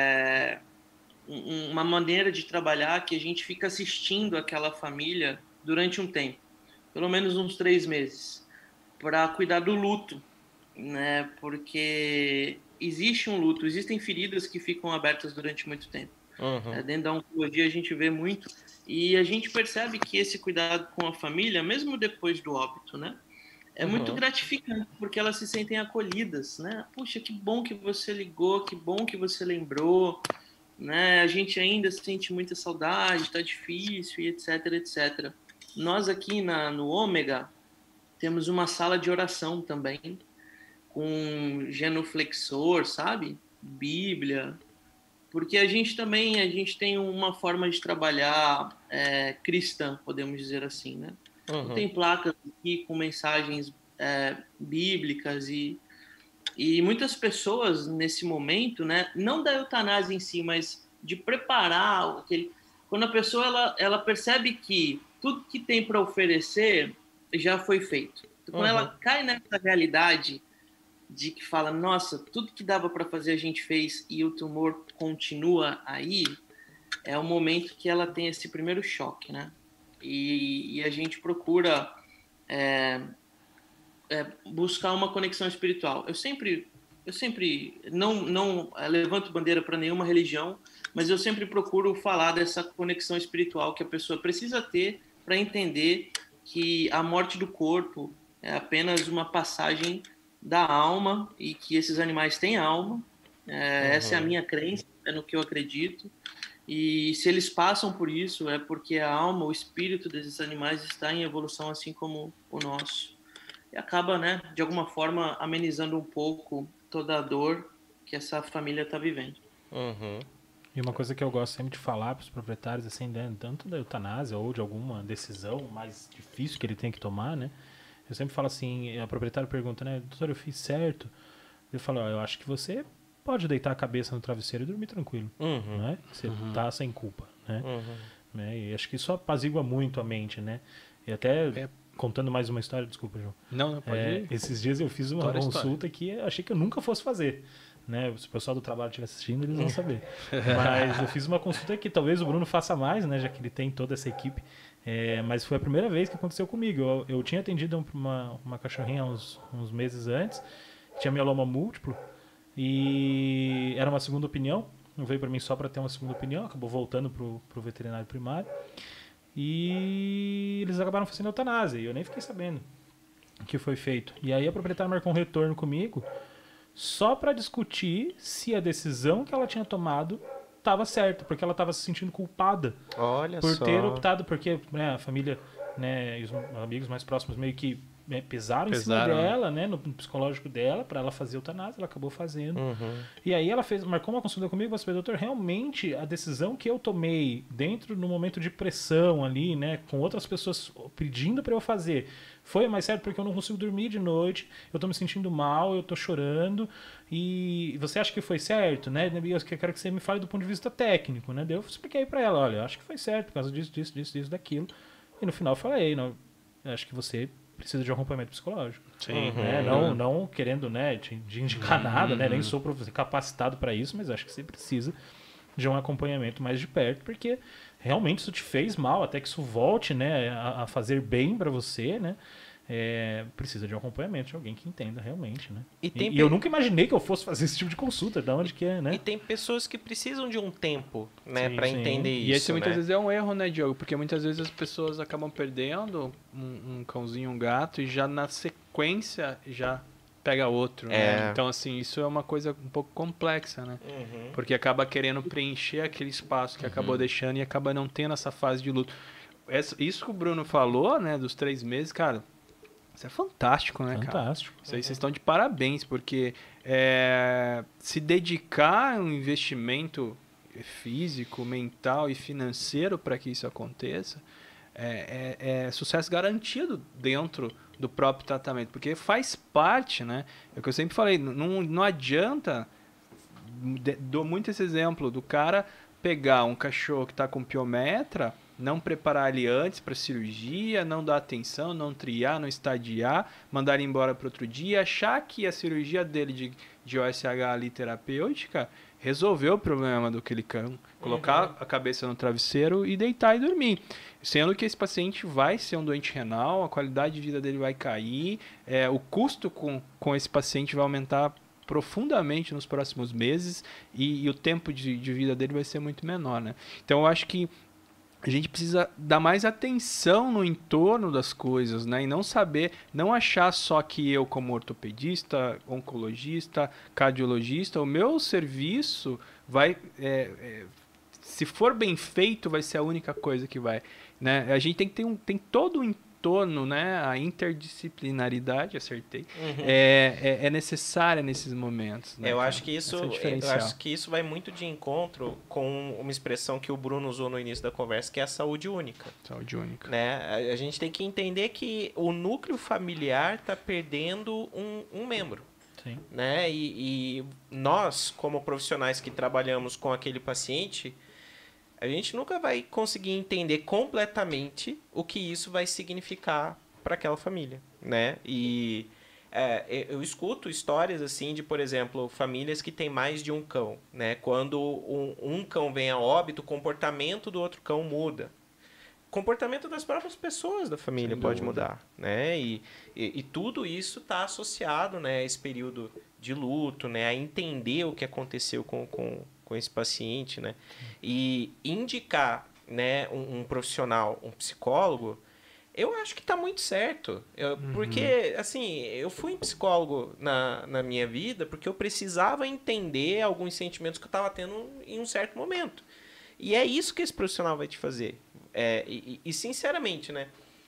uma maneira de trabalhar que a gente fica assistindo aquela família durante um tempo, pelo menos uns 3 meses, para cuidar do luto, né? Porque existe um luto, existem feridas que ficam abertas durante muito tempo. Dentro da oncologia a gente vê muito, e a gente percebe que esse cuidado com a família, mesmo depois do óbito, né, é muito gratificante, porque elas se sentem acolhidas, né? Puxa, que bom que você ligou, que bom que você lembrou, né? A gente ainda sente muita saudade, tá difícil, e etc. Nós aqui no Ômega temos uma sala de oração também, com genuflexor, sabe? Bíblia, porque a gente tem uma forma de trabalhar cristã, podemos dizer assim, né? Tem placas aqui com mensagens bíblicas e muitas pessoas nesse momento, né? Não da eutanásia em si, mas de preparar quando a pessoa ela percebe que tudo que tem para oferecer já foi feito. Então, quando ela cai nessa realidade de que fala, nossa, tudo que dava para fazer a gente fez e o tumor continua aí, é o momento que ela tem esse primeiro choque, né? E a gente procura buscar uma conexão espiritual. Eu sempre não levanto bandeira para nenhuma religião, mas eu sempre procuro falar dessa conexão espiritual que a pessoa precisa ter para entender que a morte do corpo é apenas uma passagem da alma e que esses animais têm alma. Essa é a minha crença, é no que eu acredito. E se eles passam por isso, é porque a alma, o espírito desses animais está em evolução, assim como o nosso. E acaba, né, de alguma forma, amenizando um pouco toda a dor que essa família está vivendo. E uma coisa que eu gosto sempre de falar para os proprietários, assim, né, tanto da eutanásia ou de alguma decisão mais difícil que ele tem que tomar, né? Eu sempre falo assim, a proprietária pergunta, né, doutor, eu fiz certo? Eu falo, eu acho que você pode deitar a cabeça no travesseiro e dormir tranquilo, né? Você tá sem culpa, né? E acho que isso apazigua muito a mente, né? E até contando mais uma história, desculpa, João. Não, pode ir. Esses dias eu fiz uma consulta que eu achei que eu nunca fosse fazer, né? Se o pessoal do trabalho estiver assistindo, eles vão saber. Mas eu fiz uma consulta que talvez o Bruno faça mais, né? Já que ele tem toda essa equipe. Mas foi a primeira vez que aconteceu comigo. Eu tinha atendido uma cachorrinha uns meses antes, tinha mieloma múltiplo, e era uma segunda opinião. Não veio para mim só para ter uma segunda opinião, acabou voltando pro veterinário primário. E eles acabaram fazendo eutanásia, e eu nem fiquei sabendo o que foi feito. E aí a proprietária marcou um retorno comigo só para discutir se a decisão que ela tinha tomado estava certa, porque ela estava se sentindo culpada Olha por só. ter optado, porque né, a família, né, e os amigos mais próximos meio que pesaram em cima dela, né, no psicológico dela, para ela fazer eutanásia, ela acabou fazendo. E aí ela marcou uma consulta comigo, você doutor, realmente a decisão que eu tomei dentro no momento de pressão ali, né, com outras pessoas pedindo para eu fazer, foi mais certo porque eu não consigo dormir de noite, eu tô me sentindo mal, eu tô chorando, e você acha que foi certo, né? Eu quero que você me fale do ponto de vista técnico, né? Daí eu expliquei para ela, olha, eu acho que foi certo por causa disso, daquilo. E no final eu falei, não, eu acho que você precisa de um acompanhamento psicológico. Sim. Né? Não querendo, né, de indicar nada, né? Nem sou capacitado para isso, mas acho que você precisa de um acompanhamento mais de perto, porque realmente isso te fez mal, até que isso volte, né, a fazer bem para você, né? Precisa de um acompanhamento de alguém que entenda realmente, né? E eu nunca imaginei que eu fosse fazer esse tipo de consulta, de onde que é, né? E tem pessoas que precisam de um tempo, né, para entender isso. E esse muitas né? vezes é um erro, né, Diogo? Porque muitas vezes as pessoas acabam perdendo um cãozinho, um gato, e já na sequência já pega outro, né? Então, assim, isso é uma coisa um pouco complexa, né? Porque acaba querendo preencher aquele espaço que acabou deixando e acaba não tendo essa fase de luto. Isso que o Bruno falou, né, dos 3 meses, cara, isso é fantástico, né, cara? Fantástico. Isso aí vocês estão de parabéns, porque se dedicar a um investimento físico, mental e financeiro para que isso aconteça é sucesso garantido dentro do próprio tratamento, porque faz parte, né? É o que eu sempre falei, não adianta, dou muito esse exemplo do cara pegar um cachorro que está com piometra, não preparar ele antes para cirurgia, não dar atenção, não triar, não estadiar, mandar ele embora para outro dia, achar que a cirurgia dele de OSH ali terapêutica resolveu o problema do aquele cão, colocar a cabeça no travesseiro e deitar e dormir. Sendo que esse paciente vai ser um doente renal, a qualidade de vida dele vai cair, o custo com esse paciente vai aumentar profundamente nos próximos meses e o tempo de vida dele vai ser muito menor, né? Então eu acho que a gente precisa dar mais atenção no entorno das coisas, né? E não achar só que eu, como ortopedista, oncologista, cardiologista, o meu serviço vai, se for bem feito, vai ser a única coisa que vai, né? A gente tem que tem todo o entorno, né? A interdisciplinaridade, acertei, é necessária nesses momentos. Né, eu acho que isso vai muito de encontro com uma expressão que o Bruno usou no início da conversa, que é a saúde única. Saúde única. Né? A gente tem que entender que o núcleo familiar está perdendo um membro. Sim. Né? E nós, como profissionais que trabalhamos com aquele paciente, a gente nunca vai conseguir entender completamente o que isso vai significar para aquela família, né? E eu escuto histórias assim de, por exemplo, famílias que têm mais de um cão, né? Quando um cão vem a óbito, o comportamento do outro cão muda. O comportamento das próprias pessoas da família pode mudar, né? E tudo isso está associado, né, a esse período de luto, né? A entender o que aconteceu com esse paciente, né? E indicar, né, um profissional, um psicólogo, eu acho que está muito certo. Porque, assim, eu fui psicólogo na minha vida porque eu precisava entender alguns sentimentos que eu estava tendo em um certo momento. E é isso que esse profissional vai te fazer. E sinceramente, né?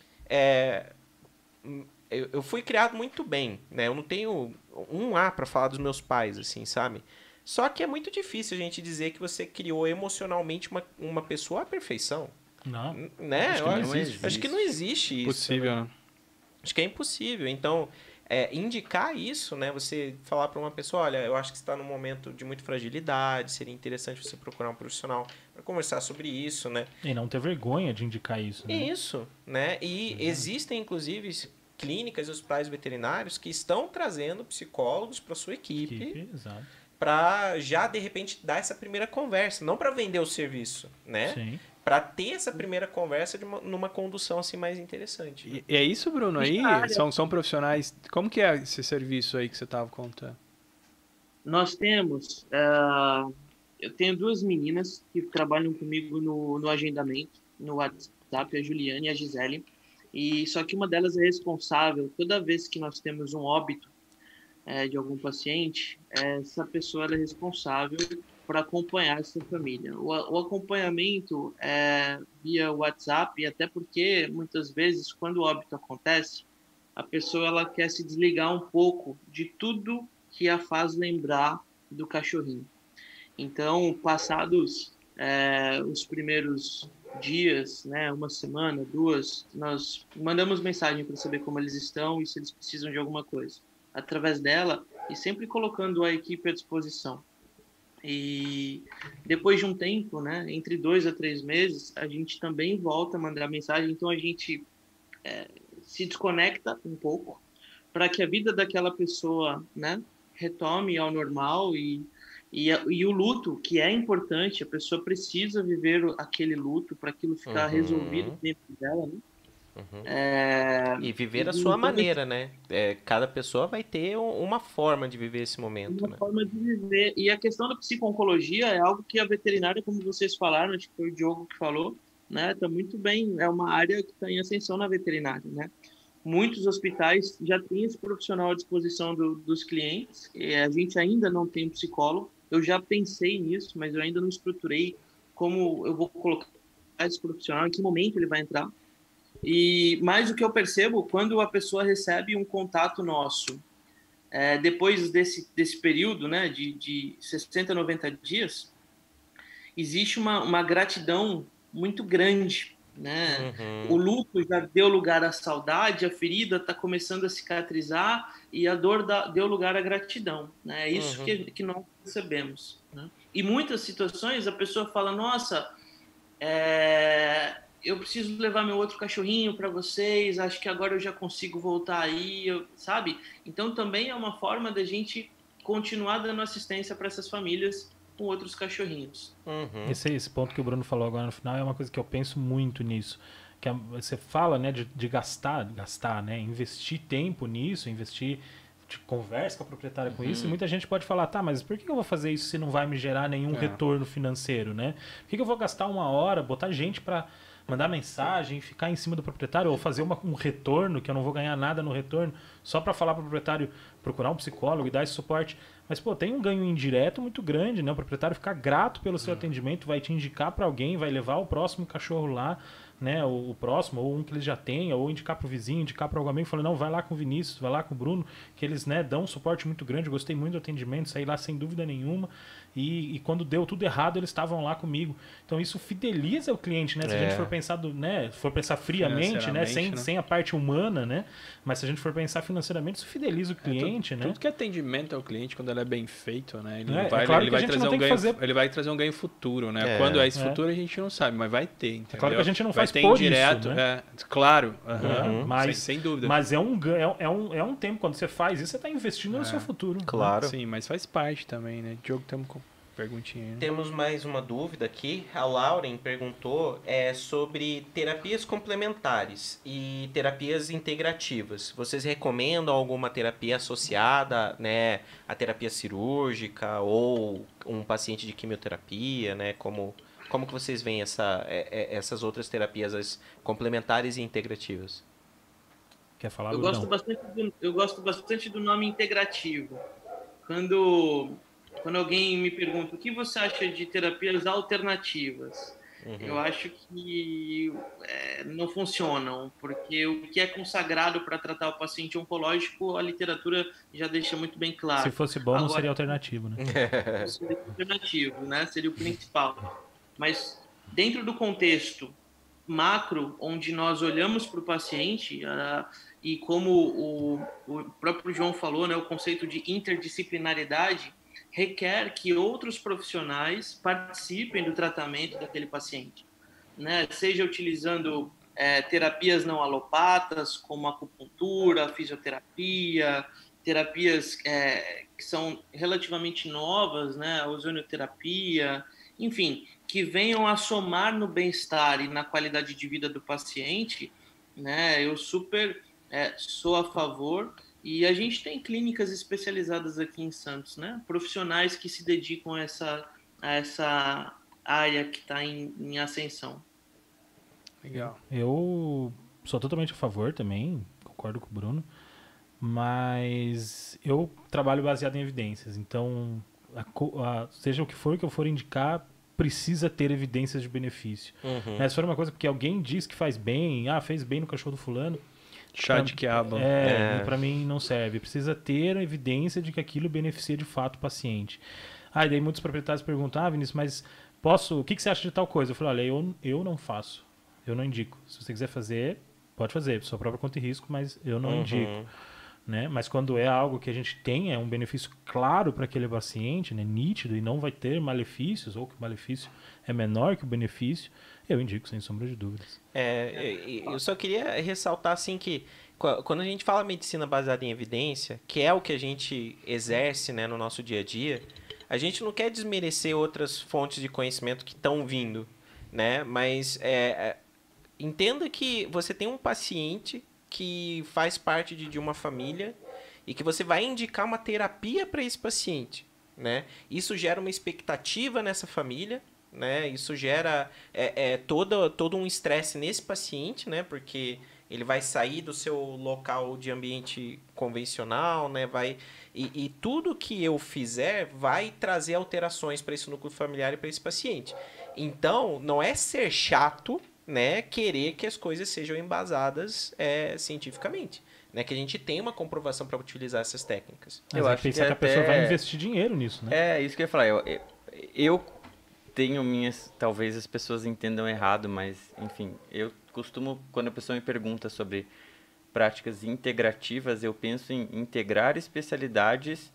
Eu fui criado muito bem, né? Eu não tenho um A para falar dos meus pais, assim, sabe? Só que é muito difícil a gente dizer que você criou emocionalmente uma pessoa à perfeição. Não. Né? Acho que não existe isso. Possível, né? Acho que é impossível. Então, indicar isso, né? Você falar para uma pessoa, olha, eu acho que você está num momento de muita fragilidade, seria interessante você procurar um profissional para conversar sobre isso, né? E não ter vergonha de indicar isso, né? Isso, né? E existem, inclusive, clínicas e hospitais veterinários que estão trazendo psicólogos para sua equipe. Exato. Para já, de repente, dar essa primeira conversa. Não para vender o serviço, né? Sim. Para ter essa primeira conversa numa condução assim mais interessante. Né? E é isso, Bruno, aí? São profissionais... Como que é esse serviço aí que você estava contando? Nós temos... eu tenho 2 meninas que trabalham comigo no agendamento, no WhatsApp, a Juliane e a Gisele. E só que uma delas é responsável, toda vez que nós temos um óbito, de algum paciente, essa pessoa ela é responsável por acompanhar essa família. O acompanhamento é via WhatsApp, e até porque, muitas vezes, quando o óbito acontece, a pessoa ela quer se desligar um pouco de tudo que a faz lembrar do cachorrinho. Então, passados os primeiros dias, né, uma semana, duas, nós mandamos mensagem para saber como eles estão e se eles precisam de alguma coisa. Através dela, e sempre colocando a equipe à disposição. E depois de um tempo, né, entre 2 a 3 meses, a gente também volta a mandar mensagem. Então, a gente se desconecta um pouco para que a vida daquela pessoa, né, retome ao normal e o luto, que é importante, a pessoa precisa viver aquele luto para aquilo ficar resolvido dentro dela, né? E viver a sua maneira, né? Cada pessoa vai ter uma forma de viver esse momento, Uma né? forma de viver. E a questão da psico-oncologia é algo que a veterinária, como vocês falaram, acho que foi o Diogo que falou, né? Está muito bem, é uma área que está em ascensão na veterinária, né? Muitos hospitais já têm esse profissional à disposição dos clientes. E a gente ainda não tem psicólogo. Eu já pensei nisso, mas eu ainda não estruturei como eu vou colocar esse profissional, em que momento ele vai entrar. E mais o que eu percebo, quando a pessoa recebe um contato nosso, depois desse período, né, de 60, 90 dias, existe uma gratidão muito grande, né? O luto já deu lugar à saudade, a ferida está começando a cicatrizar e a dor deu lugar à gratidão, né? É isso que nós percebemos, né? E muitas situações a pessoa fala, nossa, eu preciso levar meu outro cachorrinho para vocês, acho que agora eu já consigo voltar aí, sabe? Então também é uma forma da gente continuar dando assistência para essas famílias com outros cachorrinhos. Esse ponto que o Bruno falou agora no final é uma coisa que eu penso muito nisso. Que você fala, né, de gastar, né, investir tempo nisso, investir de conversa com a proprietária com isso, e muita gente pode falar, tá, mas por que eu vou fazer isso se não vai me gerar nenhum retorno financeiro, né? Por que eu vou gastar uma hora, botar gente para mandar mensagem, ficar em cima do proprietário, ou fazer um retorno, que eu não vou ganhar nada no retorno, só para falar para o proprietário procurar um psicólogo e dar esse suporte. Mas, pô, tem um ganho indireto muito grande, né? O proprietário ficar grato pelo seu atendimento, vai te indicar para alguém, vai levar o próximo cachorro lá, né? O próximo, ou um que ele já tenha, ou indicar para o vizinho, indicar para algum amigo, falando, não, vai lá com o Vinícius, vai lá com o Bruno, que eles, né, dão um suporte muito grande, gostei muito do atendimento, saí lá sem dúvida nenhuma, e quando deu tudo errado, eles estavam lá comigo. Então isso fideliza o cliente, né? Se a gente for pensar, né, for pensar friamente, né, sem a parte humana, né? Mas se a gente for pensar financeiramente, isso fideliza o cliente, né? Tudo que é atendimento ao cliente, quando ele é bem feito, né? Ele vai trazer um ganho futuro, né? Quando é esse futuro a gente não sabe, mas vai ter, entendeu? É claro que a gente não faz ter por indireto, isso, né? Claro, mas, sem dúvida. Mas é um tempo, quando você faz isso, você está investindo no seu futuro. Claro. Né? Sim, mas faz parte também, né? Diogo, temos perguntinha aí, né? Temos mais uma dúvida aqui. A Lauren perguntou sobre terapias complementares e terapias integrativas. Vocês recomendam alguma terapia associada, né, à terapia cirúrgica ou um paciente de quimioterapia, né? Como que vocês veem essas outras terapias, as complementares e integrativas? Quer falar, eu gosto bastante do nome integrativo. Quando alguém me pergunta o que você acha de terapias alternativas, eu acho que não funcionam, porque o que é consagrado para tratar o paciente oncológico, a literatura já deixa muito bem claro. Se fosse bom, não seria alternativo, né? Seria alternativo, né? Seria o principal. Mas dentro do contexto macro, onde nós olhamos para o paciente, e como o próprio João falou, né, o conceito de interdisciplinaridade requer que outros profissionais participem do tratamento daquele paciente, né? Seja utilizando terapias não alopatas, como acupuntura, fisioterapia, terapias que são relativamente novas, né? A ozonioterapia, enfim, que venham a somar no bem-estar e na qualidade de vida do paciente, né? Eu super sou a favor, e a gente tem clínicas especializadas aqui em Santos, né? Profissionais que se dedicam a essa área que está em ascensão. Legal. Eu sou totalmente a favor também, concordo com o Bruno, mas eu trabalho baseado em evidências. Então, seja o que eu for indicar, precisa ter evidências de benefício. Né? Se for uma coisa porque alguém diz que faz bem, fez bem no cachorro do fulano, Chá de quiabo. Para mim não serve. Precisa ter a evidência de que aquilo beneficia de fato o paciente. E daí muitos proprietários perguntam, Vinícius, mas o que você acha de tal coisa? Eu falo, olha, eu não faço, eu não indico. Se você quiser fazer, pode fazer, por sua própria conta e risco, mas eu não indico. Né? Mas quando é algo que a gente tem, um benefício claro para aquele paciente, né? Nítido, e não vai ter malefícios, ou que o malefício é menor que o benefício, eu indico sem sombra de dúvidas. Eu só queria ressaltar assim que quando a gente fala medicina baseada em evidência, que é o que a gente exerce, né, no nosso dia a dia, a gente não quer desmerecer outras fontes de conhecimento que estão vindo, né? Mas entenda que você tem um paciente que faz parte de uma família e que você vai indicar uma terapia para esse paciente, né? Isso gera uma expectativa nessa família, né? Isso gera todo um estresse nesse paciente, né? Porque ele vai sair do seu local de ambiente convencional, né? E tudo que eu fizer vai trazer alterações para esse núcleo familiar e para esse paciente. Então, não é ser chato, né, querer que as coisas sejam embasadas cientificamente, né, que a gente tem uma comprovação para utilizar essas técnicas. Mas eu acho que a pessoa vai investir dinheiro nisso, né? Isso que eu ia falar. Eu tenho minhas... Talvez as pessoas entendam errado, mas, enfim, eu costumo, quando a pessoa me pergunta sobre práticas integrativas, eu penso em integrar especialidades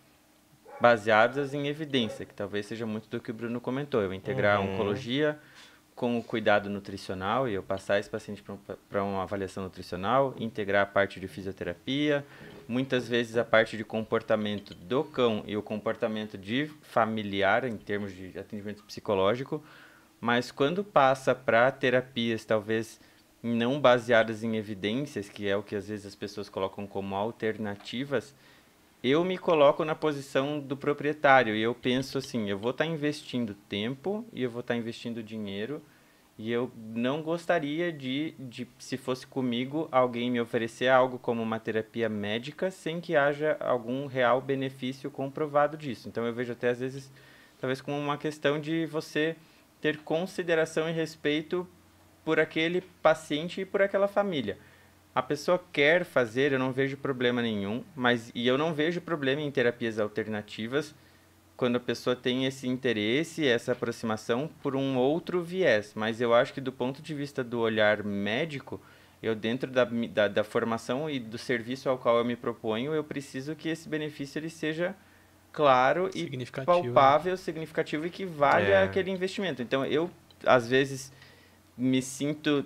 baseadas em evidência, que talvez seja muito do que o Bruno comentou. Eu integrar a oncologia com o cuidado nutricional e eu passar esse paciente para uma avaliação nutricional, integrar a parte de fisioterapia, muitas vezes a parte de comportamento do cão e o comportamento de familiar em termos de atendimento psicológico, mas quando passa para terapias talvez não baseadas em evidências, que é o que às vezes as pessoas colocam como alternativas, eu me coloco na posição do proprietário e eu penso assim, eu vou estar investindo tempo e eu vou estar investindo dinheiro e eu não gostaria de, se fosse comigo, alguém me oferecer algo como uma terapia médica sem que haja algum real benefício comprovado disso. Então eu vejo até às vezes, talvez como uma questão de você ter consideração e respeito por aquele paciente e por aquela família. A pessoa quer fazer, eu não vejo problema nenhum, e eu não vejo problema em terapias alternativas quando a pessoa tem esse interesse, essa aproximação por um outro viés. Mas eu acho que do ponto de vista do olhar médico, eu dentro da formação e do serviço ao qual eu me proponho, eu preciso que esse benefício ele seja claro e palpável, significativo e que valha aquele investimento. Então eu, às vezes... me sinto,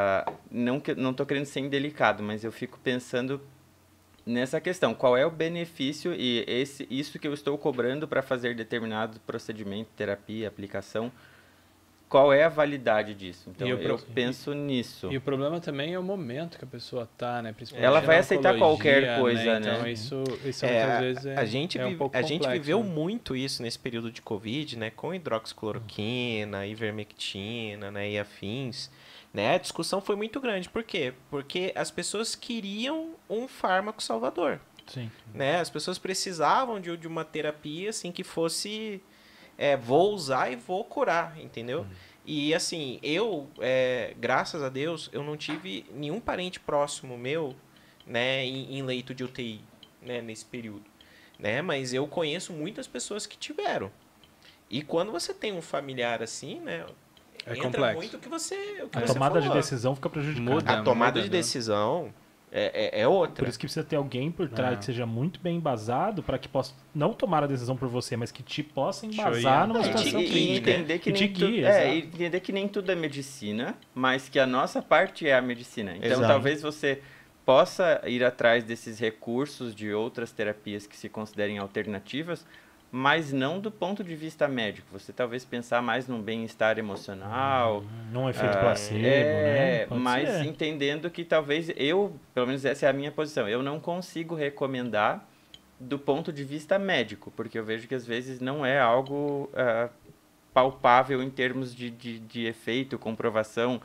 não estou querendo ser indelicado, mas eu fico pensando nessa questão. Qual é o benefício e isso que eu estou cobrando para fazer determinado procedimento, terapia, aplicação, qual é a validade disso? Então, eu penso nisso. E o problema também é o momento que a pessoa está, né? Principalmente ela vai aceitar qualquer coisa, né? Então, isso muitas vezes a gente um pouco complexo, gente viveu né? muito isso nesse período de Covid, né? Com hidroxicloroquina, ivermectina, né? E afins. Né? A discussão foi muito grande. Por quê? Porque as pessoas queriam um fármaco salvador. Sim. Né? As pessoas precisavam de uma terapia assim, que fosse... vou usar e vou curar, entendeu? E assim, eu, graças a Deus, eu não tive nenhum parente próximo meu, né, em leito de UTI, né, nesse período, né? Mas eu conheço muitas pessoas que tiveram. E quando você tem um familiar assim, né, entra complexo. muito o que você A tomada de decisão fica prejudicada. A tomada de decisão é outra. Por isso que precisa ter alguém por trás que seja muito bem embasado para que possa não tomar a decisão por você, mas que te possa embasar numa situação clínica. E entender que entender que nem tudo é medicina, mas que a nossa parte é a medicina. Então, talvez você possa ir atrás desses recursos de outras terapias que se considerem alternativas, mas não do ponto de vista médico. Você talvez pensar mais num bem-estar emocional. Num efeito placebo, né? Mas entendendo que talvez pelo menos essa é a minha posição, eu não consigo recomendar do ponto de vista médico, porque eu vejo que às vezes não é algo palpável em termos de efeito, comprovação.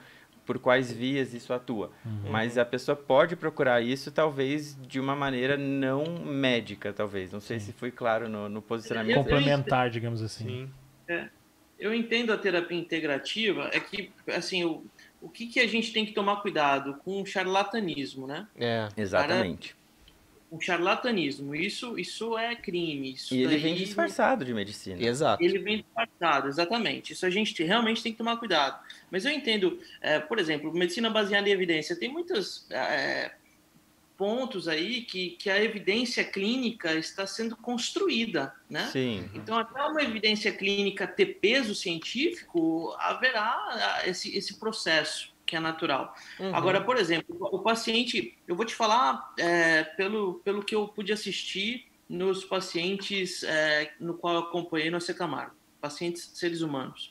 por quais vias isso atua. Mas a pessoa pode procurar isso, talvez, de uma maneira não médica, talvez. Não sei se foi claro no posicionamento. Complementar, digamos assim. Sim. Eu entendo a terapia integrativa, é que, assim, o que a gente tem que tomar cuidado com o charlatanismo, né? Exatamente. O charlatanismo, isso é crime. Isso E ele daí vem disfarçado de medicina. Exato. Ele vem disfarçado, exatamente. Isso a gente realmente tem que tomar cuidado. Mas eu entendo, por exemplo, medicina baseada em evidência. Tem muitos pontos aí que a evidência clínica está sendo construída, né? Sim. Então, até uma evidência clínica ter peso científico, haverá esse processo que é natural. Agora, por exemplo, o paciente, eu vou te falar pelo que eu pude assistir nos pacientes no qual eu acompanhei no Camargo, pacientes seres humanos.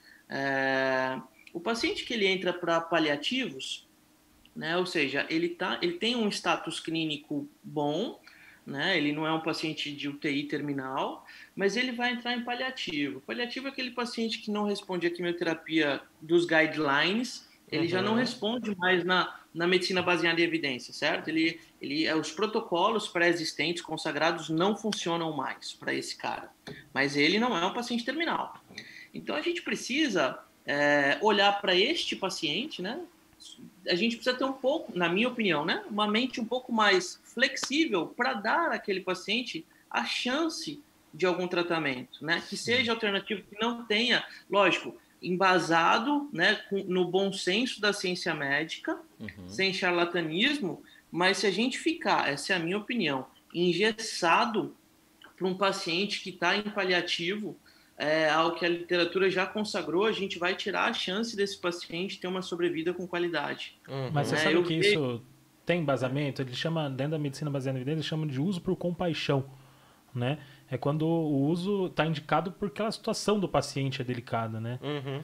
O paciente que ele entra para paliativos, né, ou seja, ele tem um status clínico bom, né, ele não é um paciente de UTI terminal, mas ele vai entrar em paliativo. Paliativo é aquele paciente que não responde à quimioterapia dos guidelines, ele já não responde mais na medicina baseada em evidência, certo? Os protocolos pré-existentes, consagrados, não funcionam mais para esse cara. Mas ele não é um paciente terminal. Então, a gente precisa olhar para este paciente, né? A gente precisa ter um pouco, na minha opinião, né? Uma mente um pouco mais flexível para dar àquele paciente a chance de algum tratamento, né? Que seja alternativo, que não tenha, lógico, embasado, né, no bom senso da ciência médica, sem charlatanismo, mas se a gente ficar, essa é a minha opinião, engessado para um paciente que está em paliativo, ao que a literatura já consagrou, a gente vai tirar a chance desse paciente ter uma sobrevida com qualidade. Mas você sabe que isso tem embasamento? Ele chama, dentro da medicina baseada em evidência, ele chama de uso por compaixão, né? É quando o uso está indicado por aquela situação do paciente é delicada, né?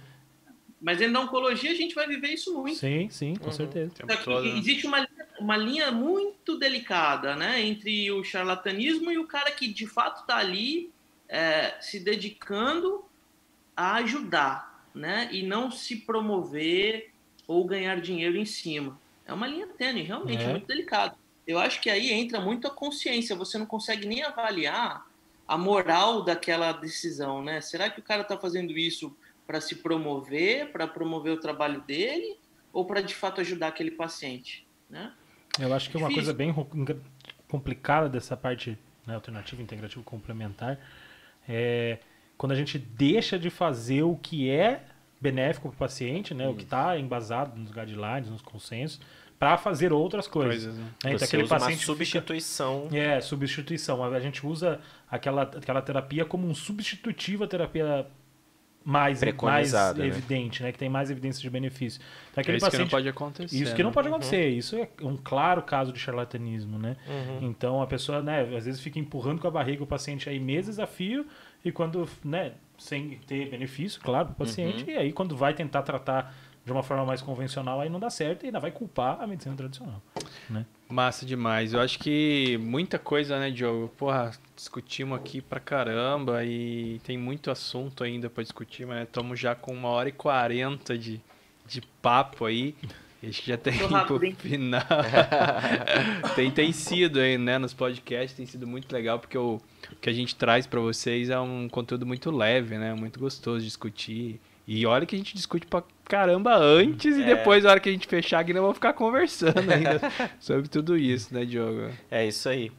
Mas na oncologia a gente vai viver isso muito. Sim, com certeza. Existe uma linha muito delicada, né, entre o charlatanismo e o cara que de fato está ali se dedicando a ajudar, né, e não se promover ou ganhar dinheiro em cima. É uma linha tênue, realmente, muito delicado. Eu acho que aí entra muito a consciência. Você não consegue nem avaliar a moral daquela decisão, né? Será que o cara está fazendo isso para se promover, para promover o trabalho dele, ou para de fato ajudar aquele paciente, né? Eu acho que uma coisa bem complicada dessa parte, né, alternativa, integrativa, complementar, é quando a gente deixa de fazer o que é benéfico para o paciente, né, o que está embasado nos guidelines, nos consensos, para fazer outras coisas. Né? Então, você aquele usa paciente uma substituição. Substituição. A gente usa aquela terapia como um substitutivo à terapia mais evidente, né? Que tem mais evidência de benefício. Então, aquele isso paciente, que não pode acontecer. Isso que não pode acontecer. Isso é um claro caso de charlatanismo, né? Então, a pessoa, né, às vezes fica empurrando com a barriga o paciente aí meses a fio e quando, né, sem ter benefício, claro, para o paciente, e aí quando vai tentar tratar de uma forma mais convencional, aí não dá certo e ainda vai culpar a medicina tradicional, né? Massa demais. Eu acho que muita coisa, né, Diogo? Porra, discutimos aqui pra caramba e tem muito assunto ainda pra discutir, mas estamos já com 1h40 de papo aí. Acho que já tem pro final. tem sido aí, né, nos podcasts, tem sido muito legal, porque o que a gente traz pra vocês é um conteúdo muito leve, né, muito gostoso de discutir. E olha que a gente discute pra caramba antes e depois, na hora que a gente fechar aqui, nós vamos ficar conversando ainda sobre tudo isso, né, Diogo? É isso aí.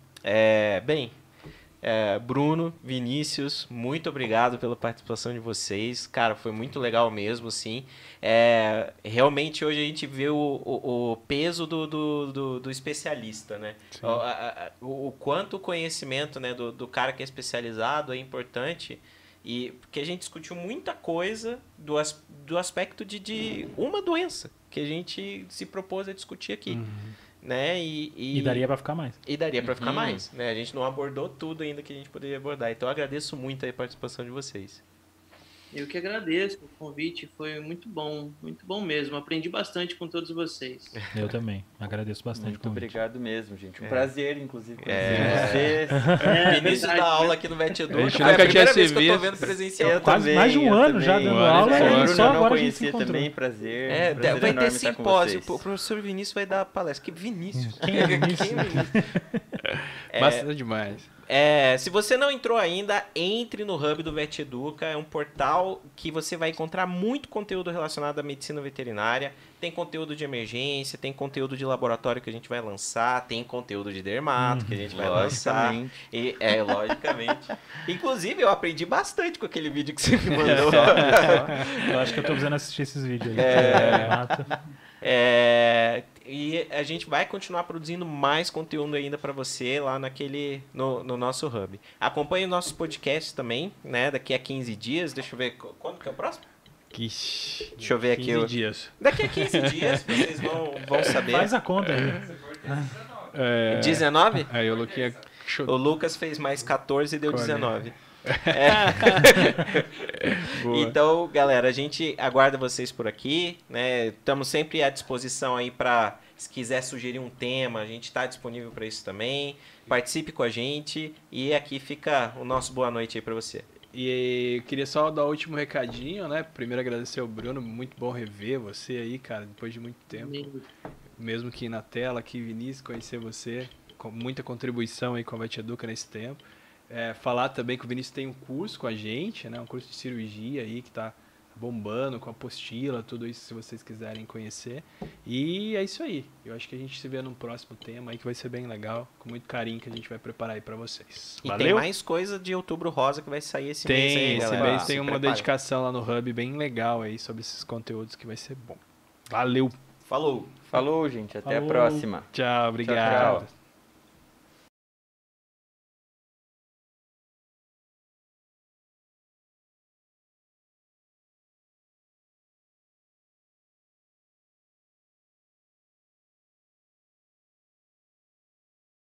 Bruno, Vinícius, muito obrigado pela participação de vocês. Cara, foi muito legal mesmo, assim. Realmente hoje a gente vê o peso do especialista, né? O quanto o conhecimento, né, do cara que é especializado é importante. E porque a gente discutiu muita coisa do aspecto de uma doença que a gente se propôs a discutir aqui. Né? E daria para ficar mais. E daria para ficar mais. Né? A gente não abordou tudo ainda que a gente poderia abordar. Então eu agradeço muito a participação de vocês. Eu que agradeço o convite, foi muito bom mesmo. Aprendi bastante com todos vocês. Eu também. Agradeço bastante o Muito convite. obrigado mesmo, gente. Um prazer, inclusive, conhecer vocês. Vinícius dá aula aqui no VET Edu. A gente Foi a nunca primeira tinha vez se que eu tô visto. vendo presencial. Eu Quase também, mais de um eu ano já também. dando Olha, aula, só, e Bruno, só eu não agora a gente se conhecia encontrou. também, prazer. É, Prazer vai ter enorme estar com simpósio. vocês. O professor Vinícius vai dar palestra. Que Vinícius? Quem é Vinícius? Bastante demais. Se você não entrou ainda, entre no Hub do VET Educa. É um portal que você vai encontrar muito conteúdo relacionado à medicina veterinária. Tem conteúdo de emergência, tem conteúdo de laboratório que a gente vai lançar, tem conteúdo de dermato que a gente vai lançar. Logicamente. Logicamente. Inclusive, eu aprendi bastante com aquele vídeo que você me mandou. Eu acho que eu tô precisando assistir esses vídeos aí. Mata. E a gente vai continuar produzindo mais conteúdo ainda para você lá no nosso Hub. Acompanhe nossos podcasts também, né? Daqui a 15 dias. Deixa eu ver quando que é o próximo? Deixa eu ver aqui 15 dias. Daqui a 15 dias vocês vão saber. Faz a conta aí. 19? Aí o Luquinha... O Lucas fez mais 14 e deu 19. Boa. Então, galera, a gente aguarda vocês por aqui, né? Estamos sempre à disposição aí para, se quiser sugerir um tema, a gente está disponível para isso também. Participe com a gente e aqui fica o nosso boa noite aí para você. E eu queria só dar o último recadinho, né? Primeiro agradecer ao Bruno, muito bom rever você aí, cara, depois de muito tempo. Mesmo que na tela, aqui, Vinícius, conhecer você, com muita contribuição aí com a VET Educa nesse tempo. Falar também que o Vinícius tem um curso com a gente, né? Um curso de cirurgia aí que tá bombando, com apostila, tudo isso, se vocês quiserem conhecer. E é isso aí. Eu acho que a gente se vê num próximo tema aí que vai ser bem legal, com muito carinho que a gente vai preparar aí pra vocês. E Valeu? tem mais coisa de Outubro Rosa que vai sair esse mês aí, Esse galera. mês Se tem uma prepara. dedicação lá no Hub bem legal aí sobre esses conteúdos que vai ser bom. Valeu! Falou! Falou, gente. Até a Falou. próxima. Tchau, obrigado. Tchau.